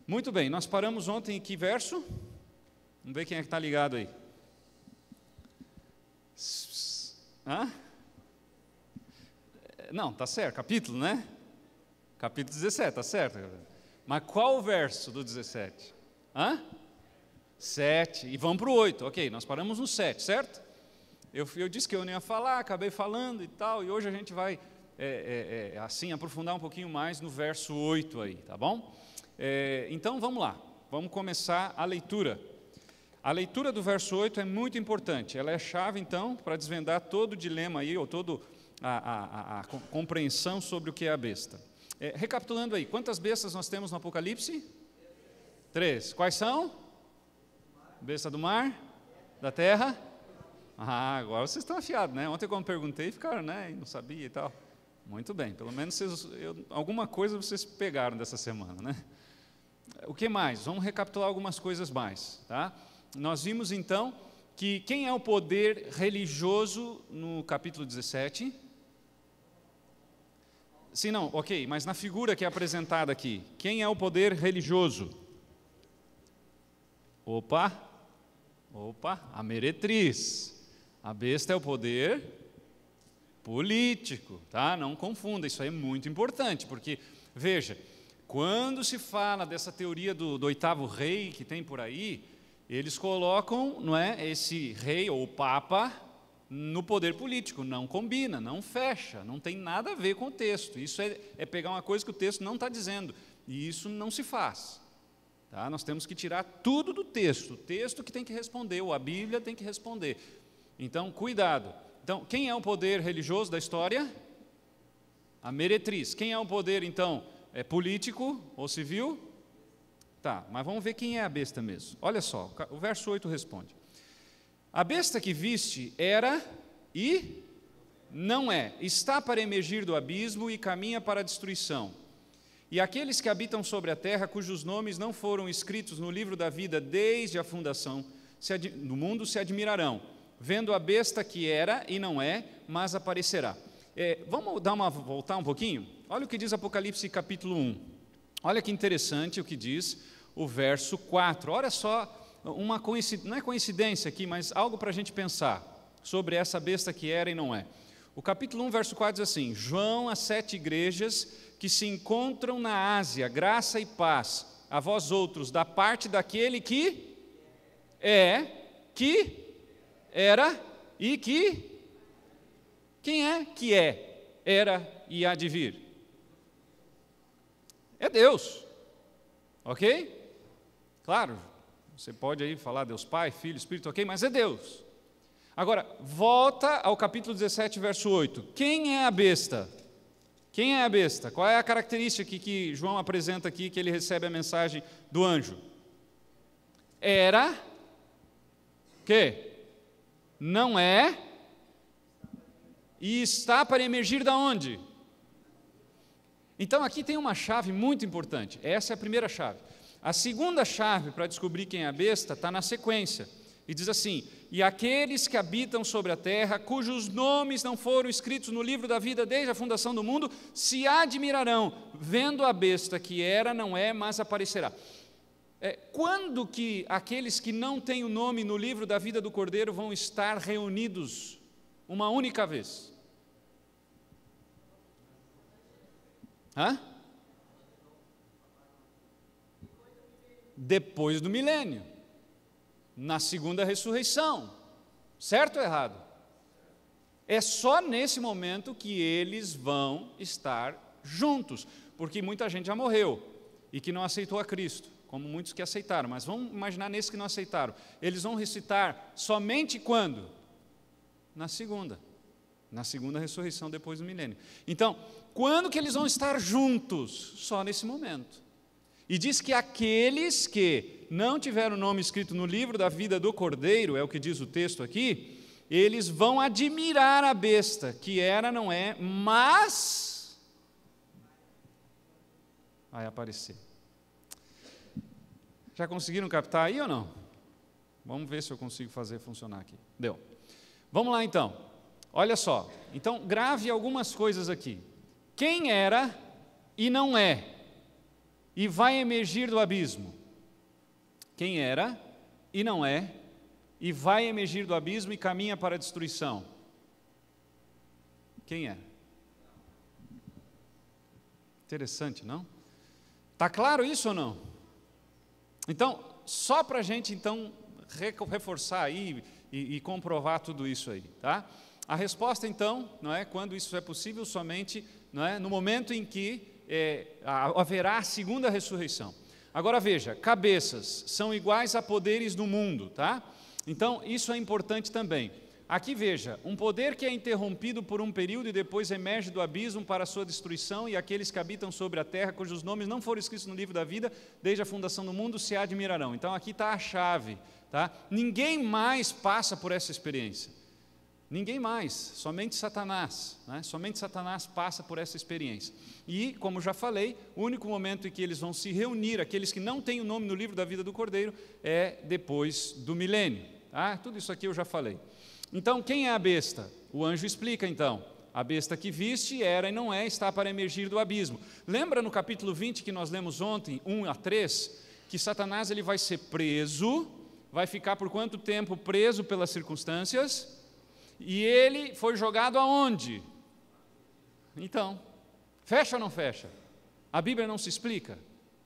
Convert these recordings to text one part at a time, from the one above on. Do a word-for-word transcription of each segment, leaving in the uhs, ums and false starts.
Muito bem, nós paramos ontem em que verso? Vamos ver quem é que está ligado aí. Hã? Não, tá certo, capítulo, né? Capítulo dezessete, tá certo. Mas qual o verso do dezessete? Hã? sete, e vamos para o oito, ok, nós paramos no sete, certo? Eu, eu disse que eu não ia falar, acabei falando e tal, e hoje a gente vai, é, é, é, assim, aprofundar um pouquinho mais no verso oito aí, tá bom? É, então, vamos lá, vamos começar a leitura. A leitura do verso oito é muito importante, ela é a chave, então, para desvendar todo o dilema aí, ou toda a, a, a, a compreensão sobre o que é a besta. É, recapitulando aí, quantas bestas nós temos no Apocalipse? Três. Quais são? Besta do mar, da terra. Ah, agora vocês estão afiados, né? Ontem quando perguntei, ficaram, né? Não sabia e tal. Muito bem, pelo menos vocês, eu, alguma coisa vocês pegaram dessa semana, né? O que mais? Vamos recapitular algumas coisas mais, tá? Nós vimos então que quem é o poder religioso no capítulo dezessete? Sim, não, ok, mas na figura que é apresentada aqui, quem é o poder religioso? Opa! Opa, a meretriz. A besta é o poder político, tá? Não confunda, isso aí é muito importante, porque, veja, quando se fala dessa teoria do, do oitavo rei que tem por aí, eles colocam, não é, esse rei ou papa no poder político, não combina, não fecha, não tem nada a ver com o texto, isso é, é pegar uma coisa que o texto não está dizendo, e isso não se faz. Tá? Nós temos que tirar tudo do texto, o texto que tem que responder, ou a Bíblia tem que responder. Então, cuidado. Então, quem é o poder religioso da história? A meretriz. Quem é o poder, então, é político ou civil? Tá, mas vamos ver quem é a besta mesmo. Olha só, o verso oito responde. A besta que viste era e não é, está para emergir do abismo e caminha para a destruição. E aqueles que habitam sobre a terra, cujos nomes não foram escritos no livro da vida desde a fundação do mundo, se admirarão, vendo a besta que era e não é, mas aparecerá. É, vamos dar uma, voltar um pouquinho? Olha o que diz Apocalipse capítulo um. Olha que interessante o que diz o verso quatro. Olha só, uma coincidência, não é coincidência aqui, mas algo para a gente pensar sobre essa besta que era e não é. O capítulo um, verso quatro diz assim: João, às sete igrejas que se encontram na Ásia, graça e paz a vós outros, da parte daquele que é, que era e que... Quem é que é, era e há de vir? É Deus, ok? Claro, você pode aí falar Deus Pai, Filho, Espírito, ok? Mas é Deus. Agora, volta ao capítulo dezessete, verso oito. Quem é a besta? Quem é a besta? Qual é a característica que, que João apresenta aqui, que ele recebe a mensagem do anjo? Era, que não é, e está para emergir da onde? Então aqui tem uma chave muito importante, essa é a primeira chave. A segunda chave para descobrir quem é a besta está na sequência, e diz assim: e aqueles que habitam sobre a terra, cujos nomes não foram escritos no livro da vida desde a fundação do mundo, se admirarão, vendo a besta que era, não é, mas aparecerá. É, quando que aqueles que não têm o nome no livro da vida do Cordeiro vão estar reunidos uma única vez? Hã? Depois do milênio, na segunda ressurreição, certo ou errado? É só nesse momento que eles vão estar juntos, porque muita gente já morreu e que não aceitou a Cristo, como muitos que aceitaram, mas vamos imaginar nesses que não aceitaram, eles vão ressuscitar somente quando? Na segunda, na segunda ressurreição depois do milênio. Então, quando que eles vão estar juntos? Só nesse momento. E diz que aqueles que não tiveram o nome escrito no livro da vida do Cordeiro, é o que diz o texto aqui, eles vão admirar a besta, que era, não é, mas vai aparecer. Já conseguiram captar aí ou não? Vamos ver se eu consigo fazer funcionar aqui. Deu. Vamos lá então. Olha só. Então, grave algumas coisas aqui. Quem era e não é? e vai emergir do abismo. Quem era e não é, e vai emergir do abismo e caminha para a destruição. Quem é? Interessante, não? Está claro isso ou não? Então, só para a gente então reforçar aí e, e comprovar tudo isso aí, tá? A resposta então, não é, quando isso é possível, somente, não é, no momento em que é, haverá a segunda ressurreição. Agora veja, cabeças são iguais a poderes do mundo, tá? Então, isso é importante também. Aqui veja, um poder que é interrompido por um período e depois emerge do abismo para a sua destruição, e aqueles que habitam sobre a terra, cujos nomes não foram escritos no livro da vida, desde a fundação do mundo, se admirarão. Então, aqui está a chave, tá? Ninguém mais passa por essa experiência. Ninguém mais, somente Satanás, né? Somente Satanás passa por essa experiência. E, como já falei, o único momento em que eles vão se reunir, aqueles que não têm o nome no livro da vida do Cordeiro, é depois do milênio. Tá? Tudo isso aqui eu já falei. Então, quem é a besta? O anjo explica então. A besta que viste era e não é, está para emergir do abismo. Lembra no capítulo vinte que nós lemos ontem, um a três, que Satanás ele vai ser preso, vai ficar por quanto tempo preso pelas circunstâncias? E ele foi jogado aonde? Então, fecha ou não fecha? A Bíblia não se explica?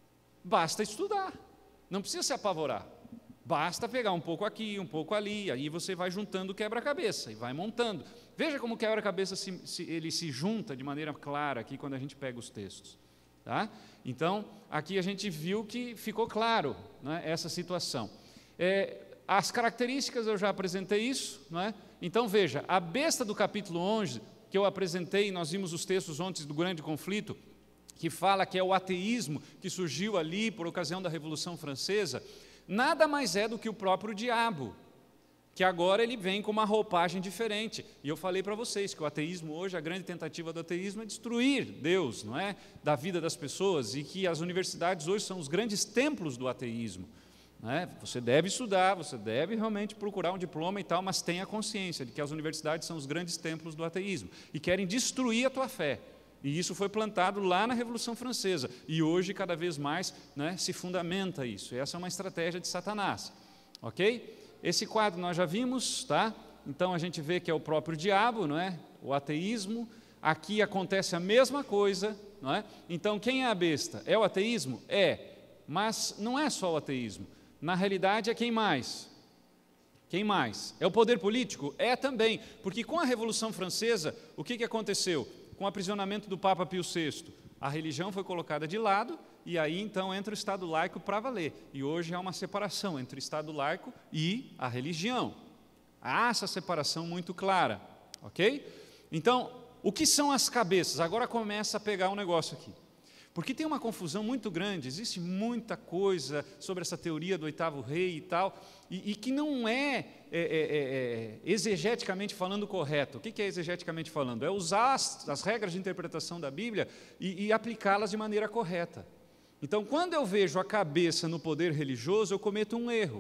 Basta estudar, não precisa se apavorar. Basta pegar um pouco aqui, um pouco ali, aí você vai juntando o quebra-cabeça e vai montando. Veja como o quebra-cabeça se, se, ele se junta de maneira clara aqui quando a gente pega os textos. Tá? Então, aqui a gente viu que ficou claro, né, essa situação. É, as características eu já apresentei isso, não é? Então veja, a besta do capítulo onze, que eu apresentei, nós vimos os textos ontem do grande conflito, que fala que é o ateísmo que surgiu ali por ocasião da Revolução Francesa, nada mais é do que o próprio diabo, que agora ele vem com uma roupagem diferente. E eu falei para vocês que o ateísmo hoje, a grande tentativa do ateísmo é destruir Deus, não é? Da vida das pessoas, e que as universidades hoje são os grandes templos do ateísmo. É, você deve estudar, você deve realmente procurar um diploma e tal, mas tenha consciência de que as universidades são os grandes templos do ateísmo e querem destruir a tua fé. E isso foi plantado lá na Revolução Francesa e hoje cada vez mais, né, se fundamenta isso. E essa é uma estratégia de Satanás, ok? Esse quadro nós já vimos, tá? Então a gente vê que é o próprio diabo, não é? O ateísmo. Aqui acontece a mesma coisa, não é? Então quem é a besta? É o ateísmo? É, mas não é só o ateísmo. Na realidade é quem mais? Quem mais? É o poder político? É também, porque com a Revolução Francesa, o que, que aconteceu? Com o aprisionamento do Papa Pio sexto, a religião foi colocada de lado e aí então entra o Estado laico para valer. E hoje há uma separação entre o Estado laico e a religião. Há essa separação muito clara, ok? Então, o que são as cabeças? Agora começa a pegar um negócio aqui. Porque tem uma confusão muito grande, existe muita coisa sobre essa teoria do oitavo rei e tal, e, e que não é, é, é, é exegeticamente falando correto. O que é exegeticamente falando? É usar as, as regras de interpretação da Bíblia e, e aplicá-las de maneira correta. Então, quando eu vejo a cabeça no poder religioso, eu cometo um erro.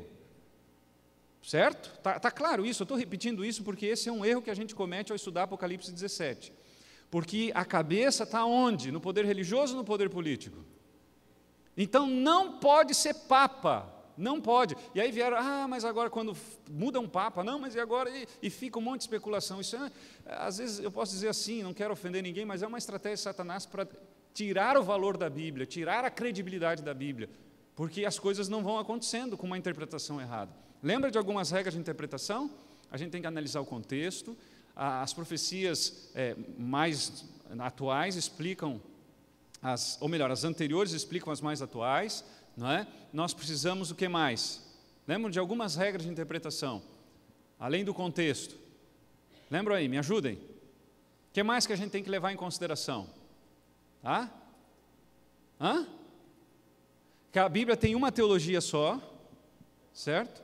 Certo? Está tá claro isso? Eu estou repetindo isso porque esse é um erro que a gente comete ao estudar Apocalipse dezessete. Porque a cabeça está onde? No poder religioso ou no poder político? Então não pode ser papa, não pode. E aí vieram, ah, mas agora quando muda um papa, não, mas e agora? E, e fica um monte de especulação. Isso é, às vezes eu posso dizer assim, não quero ofender ninguém, mas é uma estratégia de Satanás para tirar o valor da Bíblia, tirar a credibilidade da Bíblia, porque as coisas não vão acontecendo com uma interpretação errada. Lembra de algumas regras de interpretação? A gente tem que analisar o contexto. As profecias é, mais atuais explicam, as, ou melhor, as anteriores explicam as mais atuais, não é? Nós precisamos o que mais? Lembram de algumas regras de interpretação, além do contexto? Lembram aí, me ajudem. O que mais que a gente tem que levar em consideração? Tá? Hã? Que a Bíblia tem uma teologia só, certo?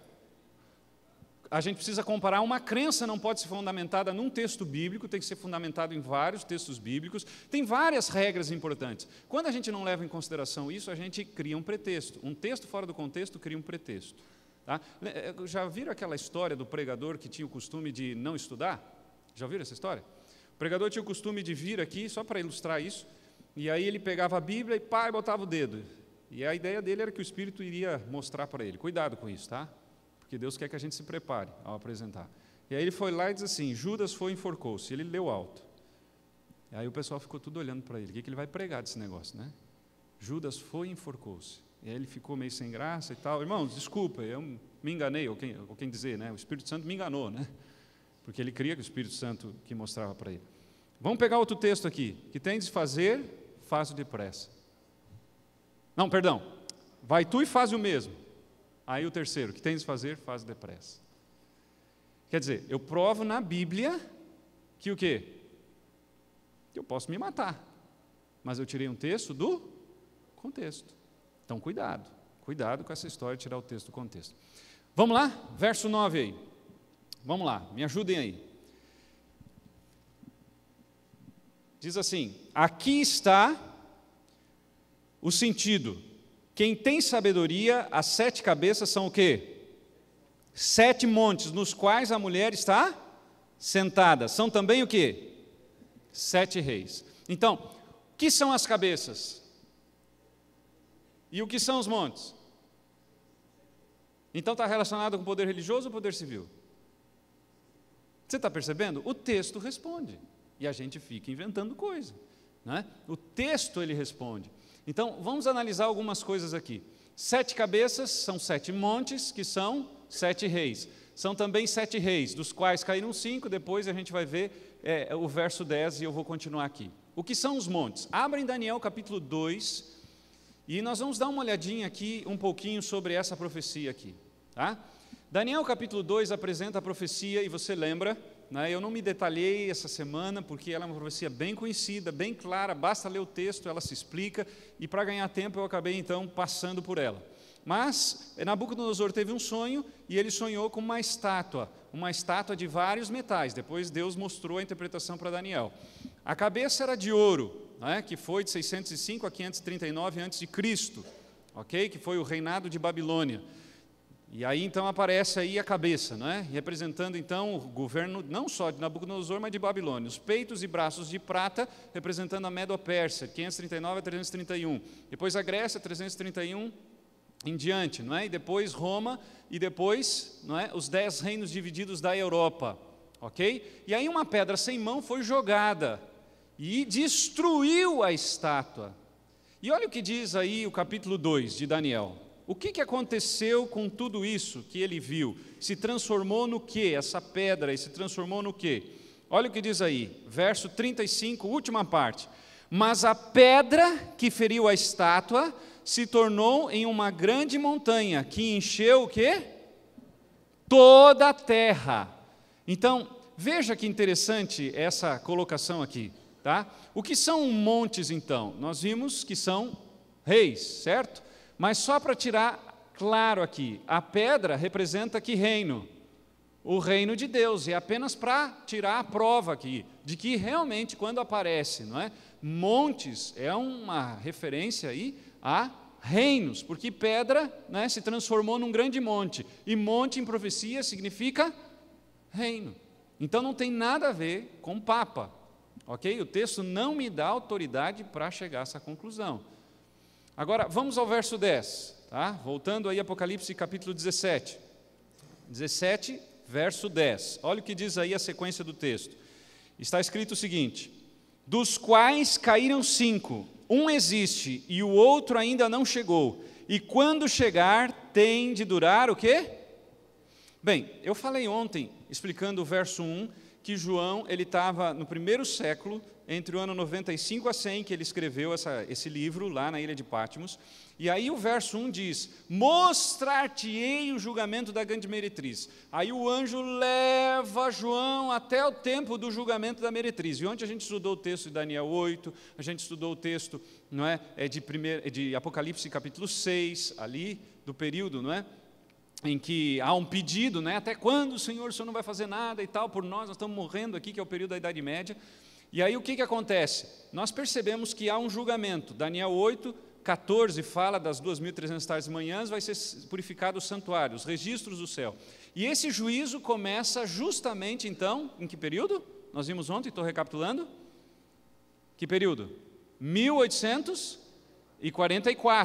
A gente precisa comparar, uma crença não pode ser fundamentada num texto bíblico, tem que ser fundamentado em vários textos bíblicos, tem várias regras importantes. Quando a gente não leva em consideração isso, a gente cria um pretexto. Um texto fora do contexto cria um pretexto. Tá? Já viram aquela história do pregador que tinha o costume de não estudar? Já viram essa história? O pregador tinha o costume de vir aqui, só para ilustrar isso, e aí ele pegava a Bíblia e pá, e botava o dedo. E a ideia dele era que o Espírito iria mostrar para ele. Cuidado com isso, tá? Porque Deus quer que a gente se prepare ao apresentar. E aí ele foi lá e diz assim, Judas foi e enforcou-se. Ele leu alto. E aí o pessoal ficou tudo olhando para ele. O que, que ele vai pregar desse negócio, né? Judas foi e enforcou-se. E aí ele ficou meio sem graça e tal. Irmãos, desculpa, eu me enganei, ou quem, ou quem dizer, né? O Espírito Santo me enganou, né? Porque ele cria que o Espírito Santo que mostrava para ele. Vamos pegar outro texto aqui. Que tem de fazer, faz-o depressa. Não, perdão. Vai tu e faz o mesmo. Aí o terceiro, que tem de fazer, faz depressa. Quer dizer, eu provo na Bíblia que o quê? Que eu posso me matar. Mas eu tirei um texto do contexto. Então, cuidado. Cuidado com essa história de tirar o texto do contexto. Vamos lá? Verso nove aí. Vamos lá, me ajudem aí. Diz assim, aqui está o sentido. Quem tem sabedoria, as sete cabeças são o quê? Sete montes, nos quais a mulher está sentada. São também o quê? Sete reis. Então, o que são as cabeças? E o que são os montes? Então está relacionado com o poder religioso ou poder civil? Você está percebendo? O texto responde. E a gente fica inventando coisa, né? O texto ele responde. Então, vamos analisar algumas coisas aqui. Sete cabeças são sete montes, que são sete reis. São também sete reis, dos quais caíram cinco, depois a gente vai ver é, o verso dez e eu vou continuar aqui. O que são os montes? Abra em Daniel capítulo dois, e nós vamos dar uma olhadinha aqui, um pouquinho sobre essa profecia aqui. Tá? Daniel capítulo dois apresenta a profecia, e você lembra, né, eu não me detalhei essa semana, porque ela é uma profecia bem conhecida, bem clara, basta ler o texto, ela se explica, e para ganhar tempo eu acabei então passando por ela. Mas Nabucodonosor teve um sonho, e ele sonhou com uma estátua, uma estátua de vários metais. Depois Deus mostrou a interpretação para Daniel. A cabeça era de ouro, né, que foi de seiscentos e cinco a quinhentos e trinta e nove antes de Cristo, okay? Que foi o reinado de Babilônia. E aí então aparece aí a cabeça, né, representando então o governo não só de Nabucodonosor, mas de Babilônia. Os peitos e braços de prata, representando a Medo-Pérsia, quinhentos e trinta e nove a trezentos e trinta e um. Depois a Grécia, trezentos e trinta e um em diante, não é? E depois Roma, e depois, não é, os dez reinos divididos da Europa, ok? E aí uma pedra sem mão foi jogada e destruiu a estátua. E olha o que diz aí o capítulo dois de Daniel. O que, que aconteceu com tudo isso que ele viu? Se transformou no quê? Essa pedra se transformou no quê? Olha o que diz aí, verso trinta e cinco, última parte. Mas a pedra que feriu a estátua se tornou em uma grande montanha, que encheu o quê? Toda a terra. Então, veja que interessante essa colocação aqui, tá? O que são montes, então? Nós vimos que são reis, certo? Mas só para tirar claro aqui, a pedra representa que reino? O reino de Deus, e apenas para tirar a prova aqui, de que realmente quando aparece, não é? Montes é uma referência aí a reinos, porque pedra, né, se transformou num grande monte, e monte em profecia significa reino. Então não tem nada a ver com papa, ok? O texto não me dá autoridade para chegar a essa conclusão. Agora, vamos ao verso dez, tá? Voltando aí Apocalipse capítulo dezessete, dezessete, verso dez, olha o que diz aí a sequência do texto. Está escrito o seguinte, dos quais caíram cinco, um existe e o outro ainda não chegou, e quando chegar tem de durar o quê? Bem, eu falei ontem, explicando o verso um, que João ele estava no primeiro século, entre o ano noventa e cinco a cem, que ele escreveu essa, esse livro lá na ilha de Patmos, e aí o verso um diz, mostrar-te-ei o julgamento da grande meretriz. Aí o anjo leva João até o tempo do julgamento da meretriz. E ontem a gente estudou o texto de Daniel oito, a gente estudou o texto, não é, é de, primeiro, de Apocalipse capítulo seis, ali do período, não é, em que há um pedido, né, até quando, Senhor, o Senhor não vai fazer nada e tal, por nós, nós estamos morrendo aqui, que é o período da Idade Média. E aí o que, que acontece? Nós percebemos que há um julgamento. Daniel oito, quatorze fala das duas mil e trezentas tardes e manhãs, vai ser purificado o santuário, os registros do céu. E esse juízo começa justamente então, em que período? Nós vimos ontem, estou recapitulando. Que período? mil oitocentos e quarenta e quatro.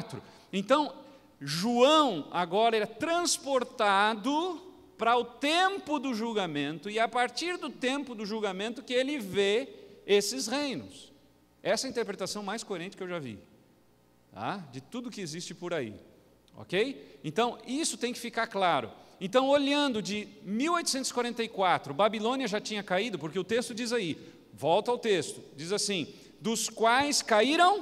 Então, João agora é transportado para o tempo do julgamento, e a partir do tempo do julgamento que ele vê esses reinos. Essa é a interpretação mais coerente que eu já vi, tá? De tudo que existe por aí, ok? Então, isso tem que ficar claro. Então, olhando de mil oitocentos e quarenta e quatro, Babilônia já tinha caído, porque o texto diz aí, volta ao texto, diz assim, dos quais caíram,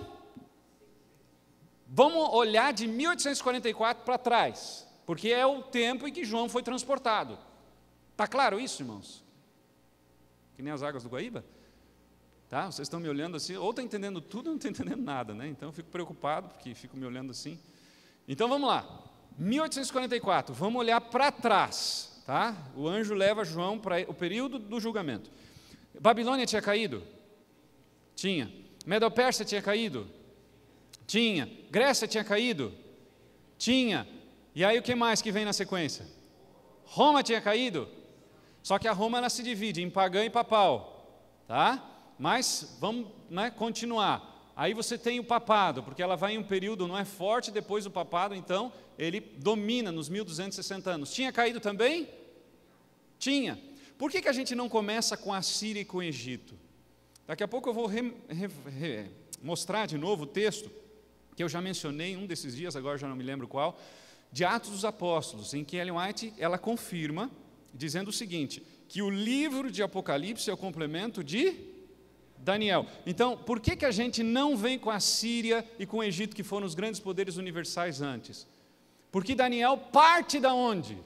vamos olhar de mil oitocentos e quarenta e quatro para trás, porque é o tempo em que João foi transportado. Está claro isso, irmãos? Que nem as águas do Guaíba? Tá? Vocês estão me olhando assim, ou está entendendo tudo ou não está entendendo nada, né? Então eu fico preocupado, porque fico me olhando assim. Então vamos lá, mil oitocentos e quarenta e quatro, vamos olhar para trás, tá? O anjo leva João para o período do julgamento. Babilônia tinha caído? Tinha. Medo-Pérsia tinha caído? Tinha. Grécia tinha caído? Tinha. E aí o que mais que vem na sequência? Roma tinha caído? Só que a Roma ela se divide em pagã e papal, tá? Mas vamos, né, continuar. Aí você tem o papado, porque ela vai em um período, não é forte, depois do papado, então, ele domina nos mil duzentos e sessenta anos. Tinha caído também? Tinha. Por que que a gente não começa com a Síria e com o Egito? Daqui a pouco eu vou re, re, re, mostrar de novo o texto, que eu já mencionei um desses dias, agora já não me lembro qual, de Atos dos Apóstolos, em que Ellen White ela confirma, dizendo o seguinte, que o livro de Apocalipse é o complemento de Daniel. Então, por que que a gente não vem com a Síria e com o Egito, que foram os grandes poderes universais antes? Porque Daniel parte da onde?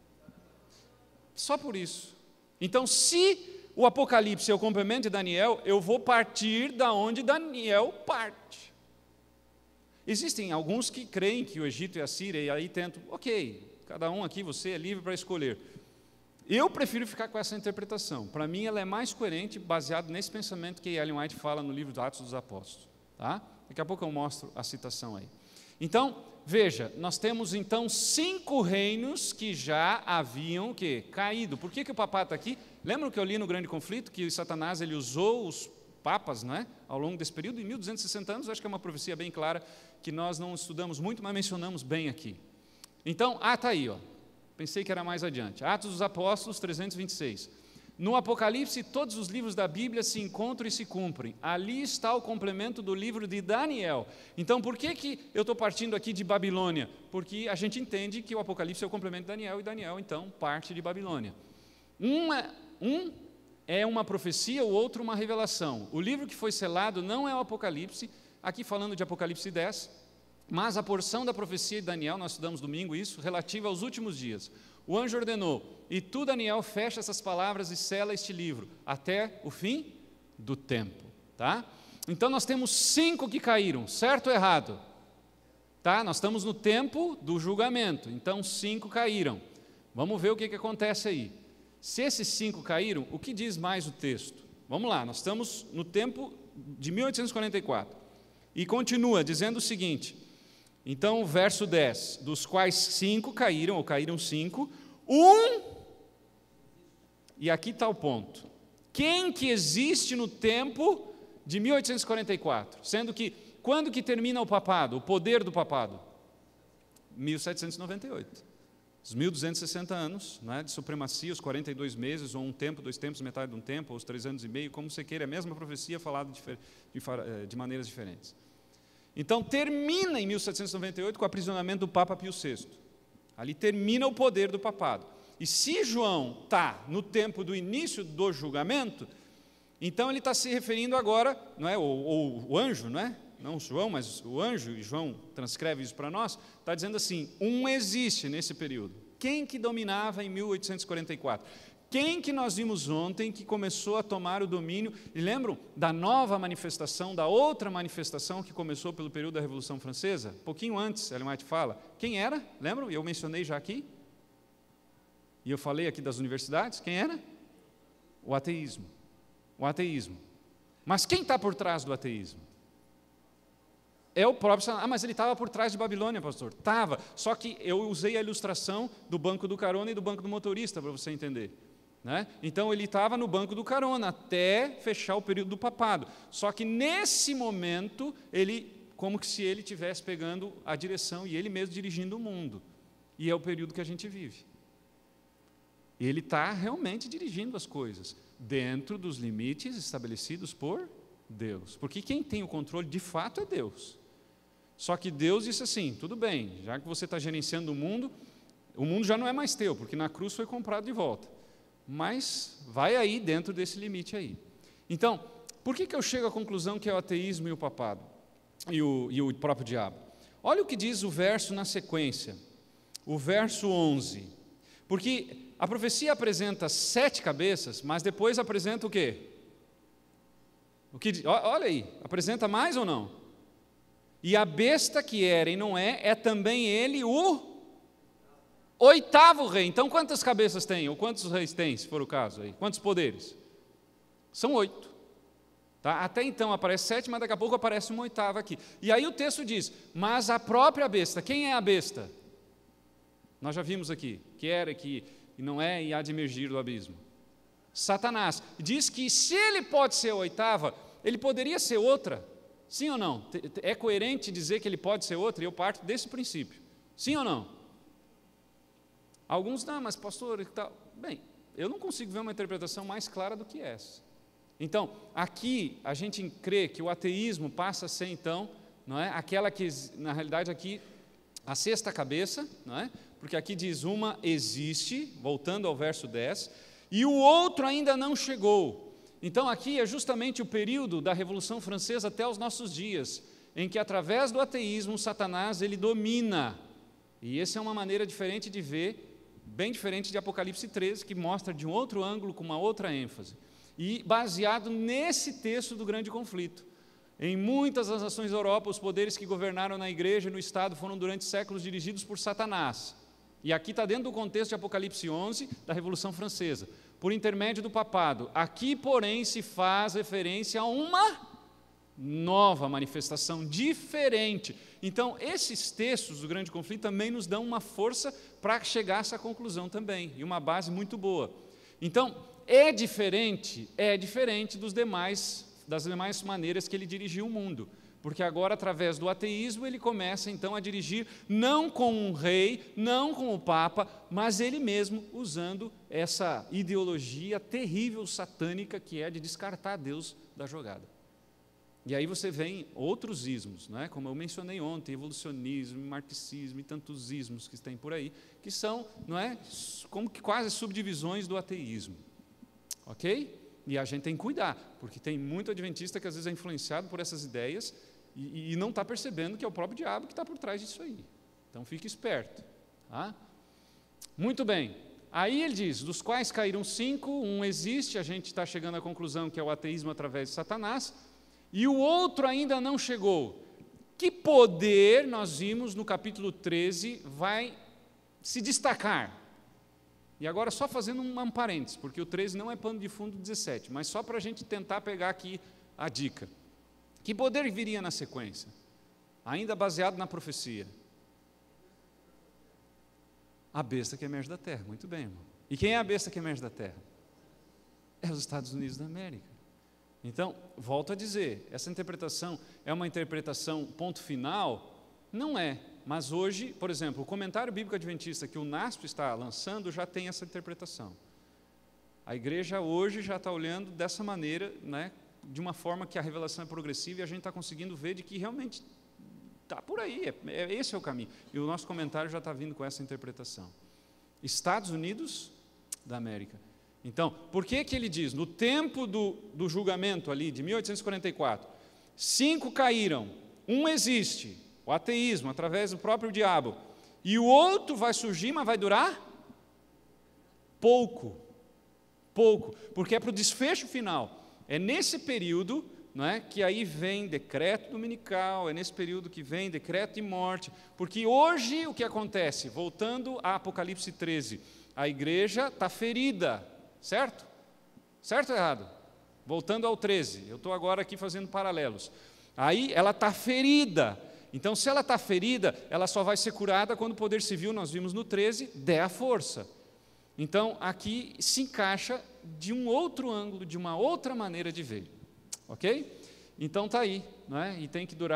Só por isso. Então, se o Apocalipse é o complemento de Daniel, eu vou partir da onde Daniel parte. Existem alguns que creem que o Egito é a Síria, e aí tentam, ok, cada um aqui, você é livre para escolher. Eu prefiro ficar com essa interpretação. Para mim, ela é mais coerente, baseado nesse pensamento que Ellen White fala no livro dos Atos dos Apóstolos. Tá? Daqui a pouco eu mostro a citação aí. Então, veja, nós temos então cinco reinos que já haviam que, caído. Por que que o papado está aqui? Lembram que eu li no Grande Conflito, que Satanás ele usou os papas, não é? Ao longo desse período, em mil duzentos e sessenta anos, acho que é uma profecia bem clara, que nós não estudamos muito, mas mencionamos bem aqui. Então, ah, está aí, ó. Pensei que era mais adiante. Atos dos Apóstolos, trezentos e vinte e seis. No Apocalipse, todos os livros da Bíblia se encontram e se cumprem. Ali está o complemento do livro de Daniel. Então, por que que eu estou partindo aqui de Babilônia? Porque a gente entende que o Apocalipse é o complemento de Daniel, e Daniel, então, parte de Babilônia. Uma, um é uma profecia, o outro uma revelação. O livro que foi selado não é o Apocalipse, aqui falando de Apocalipse dez, mas a porção da profecia de Daniel, nós estudamos domingo isso, relativa aos últimos dias. O anjo ordenou, e tu, Daniel, fecha essas palavras e sela este livro, até o fim do tempo. Tá? Então nós temos cinco que caíram, certo ou errado? Tá? Nós estamos no tempo do julgamento, então cinco caíram. Vamos ver o que, que acontece aí. Se esses cinco caíram, o que diz mais o texto? Vamos lá, nós estamos no tempo de mil oitocentos e quarenta e quatro. E continua dizendo o seguinte, então, verso dez, dos quais cinco caíram, ou caíram cinco, um, e aqui está o ponto, quem que existe no tempo de mil oitocentos e quarenta e quatro? Sendo que, quando que termina o papado, o poder do papado? mil setecentos e noventa e oito. Os mil duzentos e sessenta anos, né, de supremacia, os quarenta e dois meses, ou um tempo, dois tempos, metade de um tempo, ou os três anos e meio, como você queira, a mesma profecia falada de, de, de maneiras diferentes. Então, termina em mil setecentos e noventa e oito com o aprisionamento do Papa Pio sexto. Ali termina o poder do papado. E se João está no tempo do início do julgamento, então ele está se referindo agora, não é, ou, ou o anjo, não é? Não João, mas o anjo, e João transcreve isso para nós, está dizendo assim, um existe nesse período. Quem que dominava em mil oitocentos e quarenta e quatro? Quem que nós vimos ontem que começou a tomar o domínio, e lembram da nova manifestação, da outra manifestação que começou pelo período da Revolução Francesa? Pouquinho antes, Ellen White fala, quem era? Lembram? Eu mencionei já aqui, e eu falei aqui das universidades, quem era? O ateísmo. O ateísmo. Mas quem está por trás do ateísmo? É o próprio Satanás. Ah, mas ele estava por trás de Babilônia, pastor. Estava. Só que eu usei a ilustração do banco do carona e do banco do motorista, para você entender. Né? Então, ele estava no banco do carona, até fechar o período do papado. Só que, nesse momento, ele como que se ele estivesse pegando a direção e ele mesmo dirigindo o mundo. E é o período que a gente vive. Ele está realmente dirigindo as coisas, dentro dos limites estabelecidos por Deus. Porque quem tem o controle, de fato, é Deus. Só que Deus disse assim, tudo bem, já que você está gerenciando o mundo, o mundo já não é mais teu, porque na cruz foi comprado de volta. Mas vai aí dentro desse limite aí. Então, por que, que eu chego à conclusão que é o ateísmo e o papado? E o, e o próprio diabo? Olha o que diz o verso na sequência. O verso onze. Porque a profecia apresenta sete cabeças, mas depois apresenta o quê? O que, olha aí, apresenta mais ou não? E a besta que era e não é, é também ele o oitavo rei. Então quantas cabeças tem? Ou quantos reis tem, se for o caso aí? Quantos poderes? São oito. Tá? Até então aparece sete, mas daqui a pouco aparece uma oitava aqui. E aí o texto diz, mas a própria besta, quem é a besta? Nós já vimos aqui, que era, que não é e há de emergir do abismo. Satanás. Diz que se ele pode ser a oitava, ele poderia ser outra. Sim ou não? É coerente dizer que ele pode ser outra? E eu parto desse princípio. Sim ou não? Alguns, não, mas pastor, tal. Bem, eu não consigo ver uma interpretação mais clara do que essa. Então, aqui a gente crê que o ateísmo passa a ser, então, não é? Aquela que, na realidade, aqui, a sexta cabeça, não é? Porque aqui diz uma existe, voltando ao verso dez, e o outro ainda não chegou. Então, aqui é justamente o período da Revolução Francesa até os nossos dias, em que, através do ateísmo, Satanás ele domina. E essa é uma maneira diferente de ver, bem diferente de Apocalipse treze, que mostra de um outro ângulo, com uma outra ênfase. E baseado nesse texto do grande conflito. Em muitas das nações da Europa, os poderes que governaram na igreja e no Estado foram durante séculos dirigidos por Satanás. E aqui está dentro do contexto de Apocalipse onze, da Revolução Francesa, por intermédio do papado. Aqui, porém, se faz referência a uma nova manifestação, diferente. Então, esses textos do grande conflito também nos dão uma força para chegar a essa conclusão também, e uma base muito boa. Então, é diferente, é diferente dos demais, das demais maneiras que ele dirigiu o mundo. Porque agora, através do ateísmo, ele começa então a dirigir não com um rei, não com o Papa, mas ele mesmo usando essa ideologia terrível, satânica, que é de descartar Deus da jogada. E aí você vê outros ismos, não é? Como eu mencionei ontem, evolucionismo, marxismo e tantos ismos que tem por aí, que são, não é, como que quase subdivisões do ateísmo. Ok? E a gente tem que cuidar, porque tem muito adventista que às vezes é influenciado por essas ideias e, e não está percebendo que é o próprio diabo que está por trás disso aí. Então fique esperto. Tá? Muito bem. Aí ele diz, dos quais caíram cinco, um existe, a gente está chegando à conclusão que é o ateísmo através de Satanás, e o outro ainda não chegou. Que poder, nós vimos no capítulo treze, vai se destacar? E agora só fazendo um parênteses, porque o treze não é pano de fundo do dezessete, mas só para a gente tentar pegar aqui a dica. Que poder viria na sequência? Ainda baseado na profecia. A besta que emerge da terra, muito bem, irmão. E quem é a besta que emerge da terra? É os Estados Unidos da América. Então, volto a dizer, essa interpretação é uma interpretação ponto final? Não é. Mas hoje, por exemplo, o comentário bíblico adventista que o NASP está lançando já tem essa interpretação. A igreja hoje já está olhando dessa maneira, né, de uma forma que a revelação é progressiva e a gente está conseguindo ver de que realmente está por aí, é, é, esse é o caminho. E o nosso comentário já está vindo com essa interpretação. Estados Unidos da América. Então, por que que ele diz, no tempo do, do julgamento ali, de mil oitocentos e quarenta e quatro, cinco caíram, um existe, o ateísmo, através do próprio diabo, e o outro vai surgir, mas vai durar pouco, pouco, porque é para o desfecho final. É nesse período, não é, que aí vem decreto dominical, é nesse período que vem decreto de morte, porque hoje o que acontece, voltando a Apocalipse treze, a igreja está ferida, certo? Certo ou errado? Voltando ao treze, eu estou agora aqui fazendo paralelos. Aí ela está ferida. Então, se ela está ferida, ela só vai ser curada quando o poder civil, nós vimos no treze, der a força. Então, aqui se encaixa de um outro ângulo, de uma outra maneira de ver. Ok? Então, está aí, não é? E tem que durar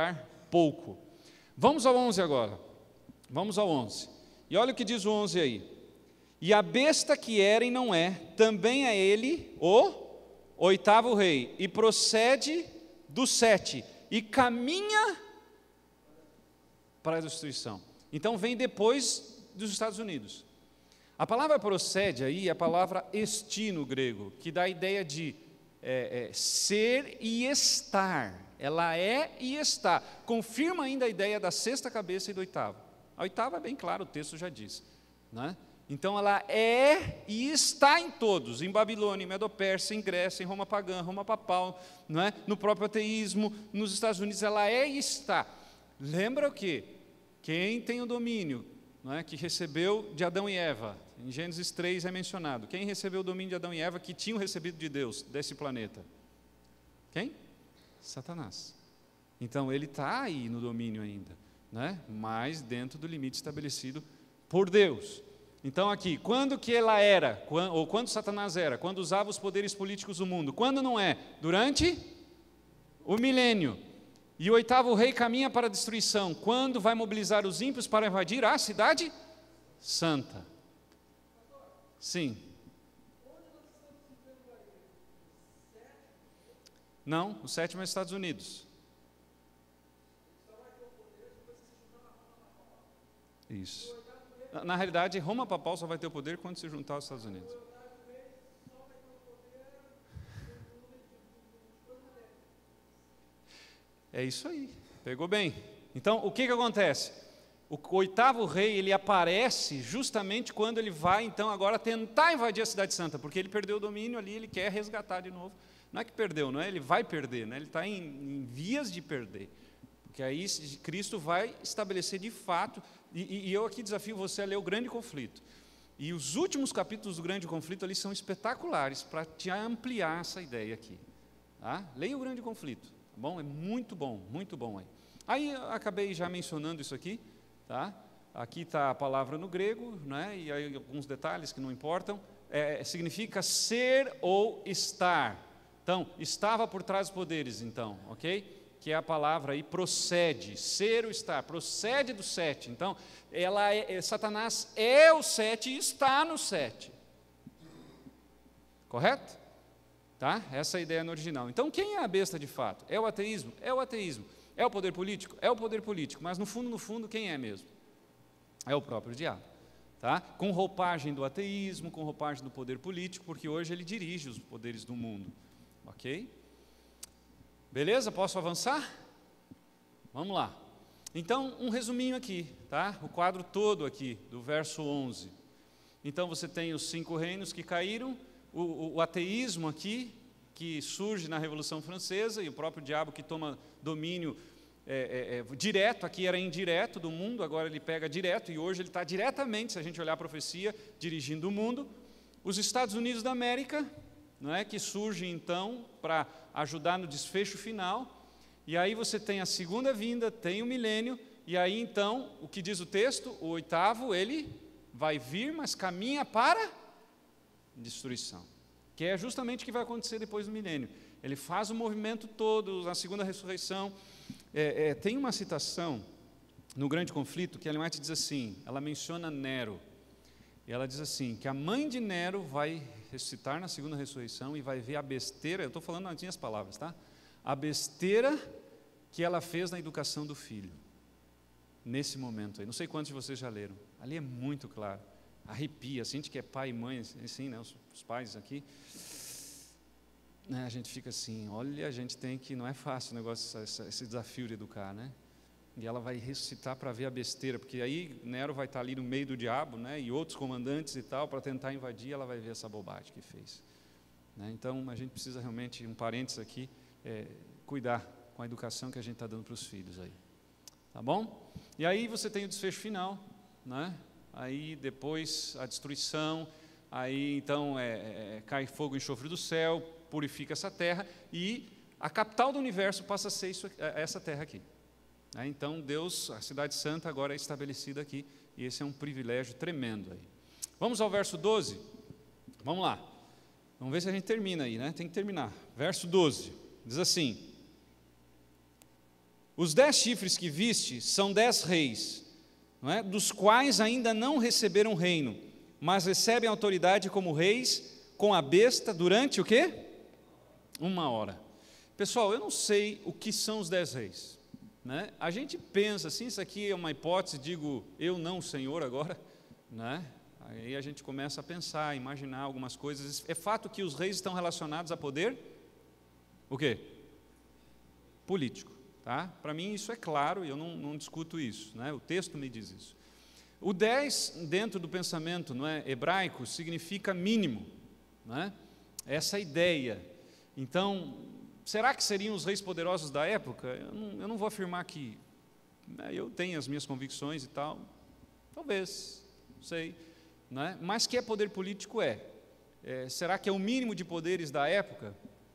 pouco. Vamos ao onze agora. Vamos ao onze. E olha o que diz o onze aí. E a besta que era e não é, também é ele o oitavo rei, e procede do sete, e caminha para a destruição. Então vem depois dos Estados Unidos. A palavra procede aí é a palavra esti no grego, que dá a ideia de é, é, ser e estar. Ela é e está. Confirma ainda a ideia da sexta cabeça e do oitavo. A oitava é bem claro, o texto já diz, né? Então ela é e está em todos, em Babilônia, em Medo-Pérsia, em Grécia, em Roma pagã, Roma papal, não é? No próprio ateísmo, nos Estados Unidos, ela é e está. Lembra o quê? Quem tem o domínio, não é? Que recebeu de Adão e Eva, em Gênesis três é mencionado, quem recebeu o domínio de Adão e Eva que tinham recebido de Deus, desse planeta? Quem? Satanás. Então ele está aí no domínio ainda, né? Mas dentro do limite estabelecido por Deus. Então aqui, quando que ela era, ou quando Satanás era? Quando usava os poderes políticos do mundo. Quando não é? Durante o milênio. E o oitavo rei caminha para a destruição. Quando vai mobilizar os ímpios para invadir a cidade santa? Sim. Não, o sétimo é os Estados Unidos. Isso. Na realidade, Roma papal só vai ter o poder quando se juntar aos Estados Unidos. É isso aí, pegou bem. Então, o que que acontece? O oitavo rei, ele aparece justamente quando ele vai, então, agora tentar invadir a cidade santa, porque ele perdeu o domínio ali, ele quer resgatar de novo. Não é que perdeu, não é? Ele vai perder, né? Ele está em, em vias de perder. Porque aí Cristo vai estabelecer de fato, e, e eu aqui desafio você a ler o Grande Conflito. E os últimos capítulos do Grande Conflito ali são espetaculares para te ampliar essa ideia aqui. Tá? Leia o Grande Conflito, tá bom? É muito bom, muito bom aí. Aí eu acabei já mencionando isso aqui, tá? Aqui está a palavra no grego, né? E aí alguns detalhes que não importam. É, significa ser ou estar. Então, estava por trás dos poderes, então, ok? Que é a palavra aí, procede, ser ou estar, procede do sete. Então, ela é, é, Satanás é o sete e está no sete. Correto? Tá? Essa é a ideia no original. Então, quem é a besta de fato? É o ateísmo? É o ateísmo. É o poder político? É o poder político. Mas, no fundo, no fundo, quem é mesmo? É o próprio diabo. Tá? Com roupagem do ateísmo, com roupagem do poder político, porque hoje ele dirige os poderes do mundo. Ok? Beleza? Posso avançar? Vamos lá. Então, um resuminho aqui, tá? O quadro todo aqui, do verso onze. Então, você tem os cinco reinos que caíram, o, o, o ateísmo aqui, que surge na Revolução Francesa, e o próprio diabo que toma domínio é, é, é, direto, aqui era indireto do mundo, agora ele pega direto, e hoje ele está diretamente, se a gente olhar a profecia, dirigindo o mundo. Os Estados Unidos da América, não é, que surge então para ajudar no desfecho final, e aí você tem a segunda vinda, tem o milênio, e aí então, o que diz o texto? O oitavo, ele vai vir, mas caminha para destruição, que é justamente o que vai acontecer depois do milênio. Ele faz o movimento todo, na segunda ressurreição. É, é, tem uma citação no Grande Conflito, que Ellen White diz assim, ela menciona Nero, e ela diz assim, que a mãe de Nero vai ressuscitar na segunda ressurreição e vai ver a besteira, eu estou falando nas minhas palavras, tá? A besteira que ela fez na educação do filho, nesse momento aí. Não sei quantos de vocês já leram, ali é muito claro, arrepia, assim, que é pai e mãe, assim, né, os, os pais aqui, né, a gente fica assim, olha, a gente tem que, não é fácil o negócio, esse, esse desafio de educar, né? E ela vai ressuscitar para ver a besteira, porque aí Nero vai estar ali no meio do diabo, né, e outros comandantes e tal, para tentar invadir, ela vai ver essa bobagem que fez. Né? Então, a gente precisa realmente, um parênteses aqui, é, cuidar com a educação que a gente está dando para os filhos aí. Tá bom? E aí você tem o desfecho final, né? Aí depois a destruição, aí então é, é, cai fogo e enxofre do céu, purifica essa terra, e a capital do universo passa a ser isso, essa terra aqui. Então Deus, a cidade santa agora é estabelecida aqui, e esse é um privilégio tremendo aí. Vamos ao verso doze? Vamos lá. Vamos ver se a gente termina aí, né? Tem que terminar. Verso doze, diz assim: os dez chifres que viste são dez reis, não é? Dos quais ainda não receberam reino, mas recebem autoridade como reis com a besta durante o quê? Uma hora. Pessoal, eu não sei o que são os dez reis, né? A gente pensa assim, isso aqui é uma hipótese, digo eu não, Senhor, agora, né? Aí a gente começa a pensar, a imaginar algumas coisas. É fato que os reis estão relacionados a poder, o quê? Político, tá? Para mim isso é claro e eu não, não discuto isso, né? O texto me diz isso. O dez, dentro do pensamento, não é, hebraico, significa mínimo, né? Essa ideia. Então, será que seriam os reis poderosos da época? Eu não, eu não vou afirmar que, né, eu tenho as minhas convicções e tal, talvez, não sei. Né? Mas que é poder político é. é. Será que é o mínimo de poderes da época?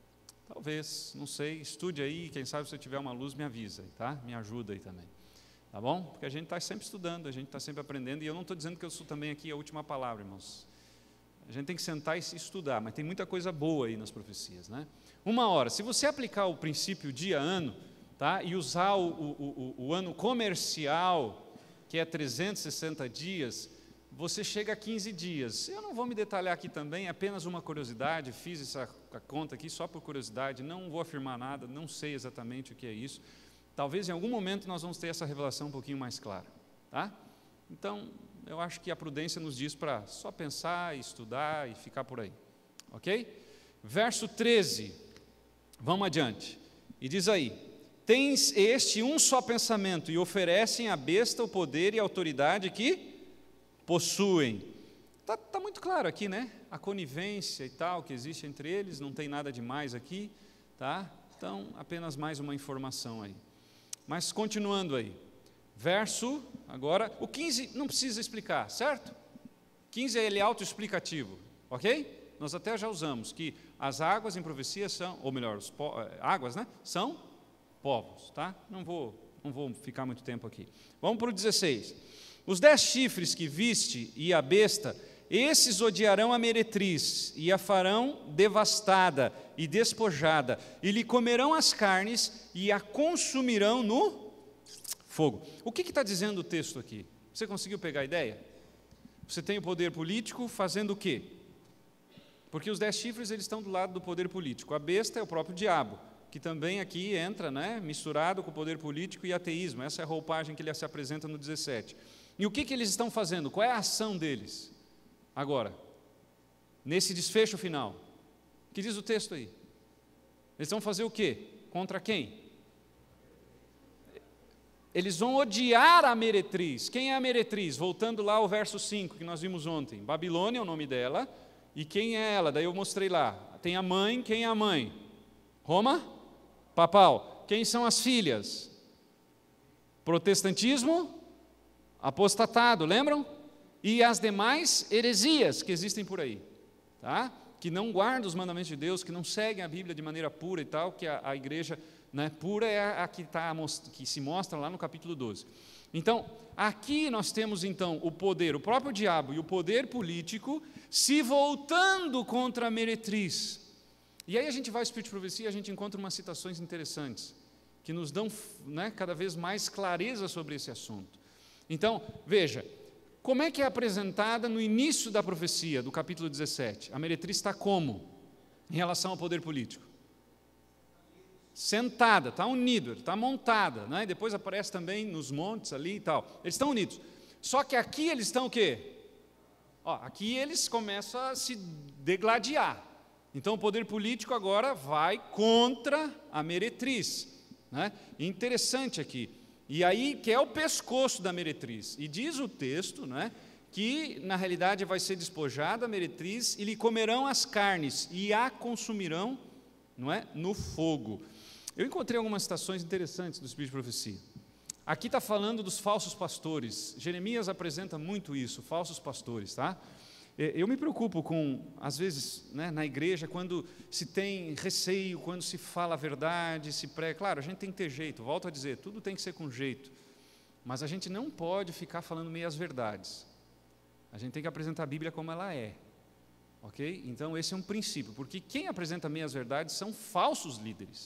Talvez, não sei, estude aí, quem sabe se eu tiver uma luz me avisa, tá? Me ajuda aí também, tá bom? Porque a gente está sempre estudando, a gente está sempre aprendendo, e eu não estou dizendo que eu sou também aqui a última palavra, irmãos. A gente tem que sentar e se estudar, mas tem muita coisa boa aí nas profecias, né? Uma hora, se você aplicar o princípio dia-ano, tá? E usar o, o, o, o ano comercial, que é trezentos e sessenta dias, você chega a quinze dias. Eu não vou me detalhar aqui também, é apenas uma curiosidade, fiz essa conta aqui só por curiosidade, não vou afirmar nada, não sei exatamente o que é isso. Talvez em algum momento nós vamos ter essa revelação um pouquinho mais clara, tá? Então, eu acho que a prudência nos diz para só pensar, estudar e ficar por aí, ok? Verso treze, vamos adiante, e diz aí: tens este um só pensamento e oferecem à besta o poder e a autoridade que possuem. Está tá muito claro aqui, né? A conivência e tal que existe entre eles, não tem nada demais aqui, tá? Então, apenas mais uma informação aí. Mas continuando aí, verso, agora, o quinze não precisa explicar, certo? quinze é ele autoexplicativo, ok? Nós até já usamos que as águas em profecia são, ou melhor, os po, águas, né? São povos, tá? Não vou, não vou ficar muito tempo aqui. Vamos para o dezesseis. Os dez chifres que viste e a besta, esses odiarão a meretriz e a farão devastada e despojada, e lhe comerão as carnes e a consumirão no fogo. O que está dizendo o texto aqui? Você conseguiu pegar a ideia? Você tem o poder político fazendo o quê? Porque os dez chifres eles estão do lado do poder político. A besta é o próprio diabo, que também aqui entra, né, misturado com o poder político e ateísmo. Essa é a roupagem que ele se apresenta no dezessete. E o que, que eles estão fazendo? Qual é a ação deles? Agora, nesse desfecho final, o que diz o texto aí? Eles vão fazer o quê? Contra quem? Eles vão odiar a meretriz. Quem é a meretriz? Voltando lá ao verso cinco, que nós vimos ontem. Babilônia é o nome dela. E quem é ela? Daí eu mostrei lá. Tem a mãe, quem é a mãe? Roma? Papal. Quem são as filhas? Protestantismo? Apostatado, lembram? E as demais heresias que existem por aí, tá? Que não guardam os mandamentos de Deus, que não seguem a Bíblia de maneira pura e tal, que a, a igreja, né, pura é a, a que, tá, que se mostra lá no capítulo doze. Então, aqui nós temos então o poder, o próprio diabo e o poder político se voltando contra a meretriz. E aí a gente vai ao Espírito de Profecia e a gente encontra umas citações interessantes, que nos dão, né, cada vez mais clareza sobre esse assunto. Então, veja, como é que é apresentada no início da profecia, do capítulo dezessete? A meretriz está como em relação ao poder político? Sentada, está unida, está montada, né? E depois aparece também nos montes ali e tal. Eles estão unidos. Só que aqui eles estão o quê? Ó, aqui eles começam a se degladiar. Então o poder político agora vai contra a meretriz, né? Interessante aqui. E aí, que é o pescoço da meretriz. E diz o texto, né, que, na realidade, vai ser despojada a meretriz e lhe comerão as carnes e a consumirão, não é, no fogo. Eu encontrei algumas citações interessantes do Espírito de Profecia. Aqui está falando dos falsos pastores. Jeremias apresenta muito isso, falsos pastores, tá? Eu me preocupo com, às vezes, né, na igreja, quando se tem receio, quando se fala a verdade, se prega. Claro, a gente tem que ter jeito, volto a dizer, tudo tem que ser com jeito. Mas a gente não pode ficar falando meias verdades. A gente tem que apresentar a Bíblia como ela é. Ok? Então, esse é um princípio, porque quem apresenta meias verdades são falsos líderes.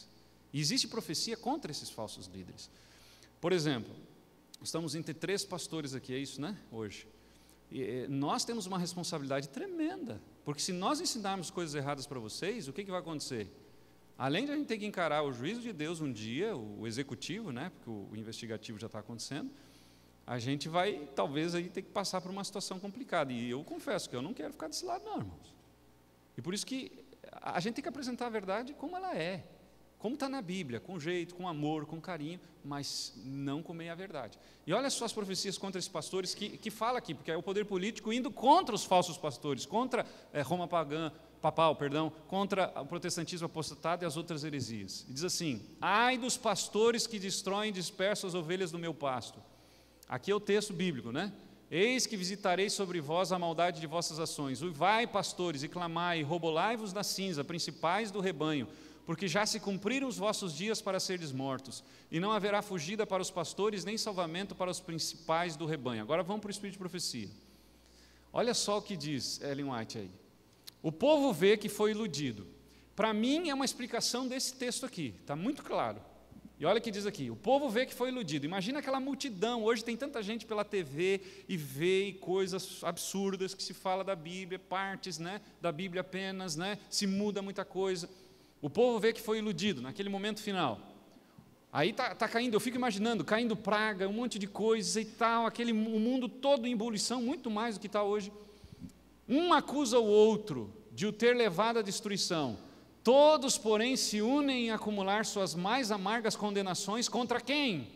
E existe profecia contra esses falsos líderes. Por exemplo, estamos entre três pastores aqui, é isso, né? Hoje. E nós temos uma responsabilidade tremenda, porque se nós ensinarmos coisas erradas para vocês, o que, que vai acontecer? Além de a gente ter que encarar o juízo de Deus um dia, o executivo, né? Porque o investigativo já está acontecendo, a gente vai, talvez, aí ter que passar por uma situação complicada. E eu confesso que eu não quero ficar desse lado, não, irmãos. E por isso que a gente tem que apresentar a verdade como ela é, como está na Bíblia, com jeito, com amor, com carinho, mas não com meia verdade. E olha só as profecias contra esses pastores que, que fala aqui, porque é o poder político indo contra os falsos pastores, contra é, Roma pagã, papal, perdão, contra o protestantismo apostatado e as outras heresias. E diz assim: ai dos pastores que destroem e dispersam as ovelhas do meu pasto. Aqui é o texto bíblico, né? Eis que visitarei sobre vós a maldade de vossas ações. Uivai, pastores, e clamai, e robolai-vos na cinza, principais do rebanho, porque já se cumpriram os vossos dias para serdes mortos, e não haverá fugida para os pastores, nem salvamento para os principais do rebanho. Agora vamos para o Espírito de Profecia. Olha só o que diz Ellen White aí. O povo vê que foi iludido. Para mim é uma explicação desse texto aqui, está muito claro. E olha o que diz aqui, o povo vê que foi iludido. Imagina aquela multidão, hoje tem tanta gente pela T V e vê coisas absurdas que se fala da Bíblia, partes, né, da Bíblia apenas, né, se muda muita coisa. O povo vê que foi iludido naquele momento final. Aí está tá caindo, eu fico imaginando, caindo praga, um monte de coisas e tal, aquele, o mundo todo em ebulição, muito mais do que está hoje. Um acusa o outro de o ter levado à destruição. Todos, porém, se unem em acumular suas mais amargas condenações contra quem?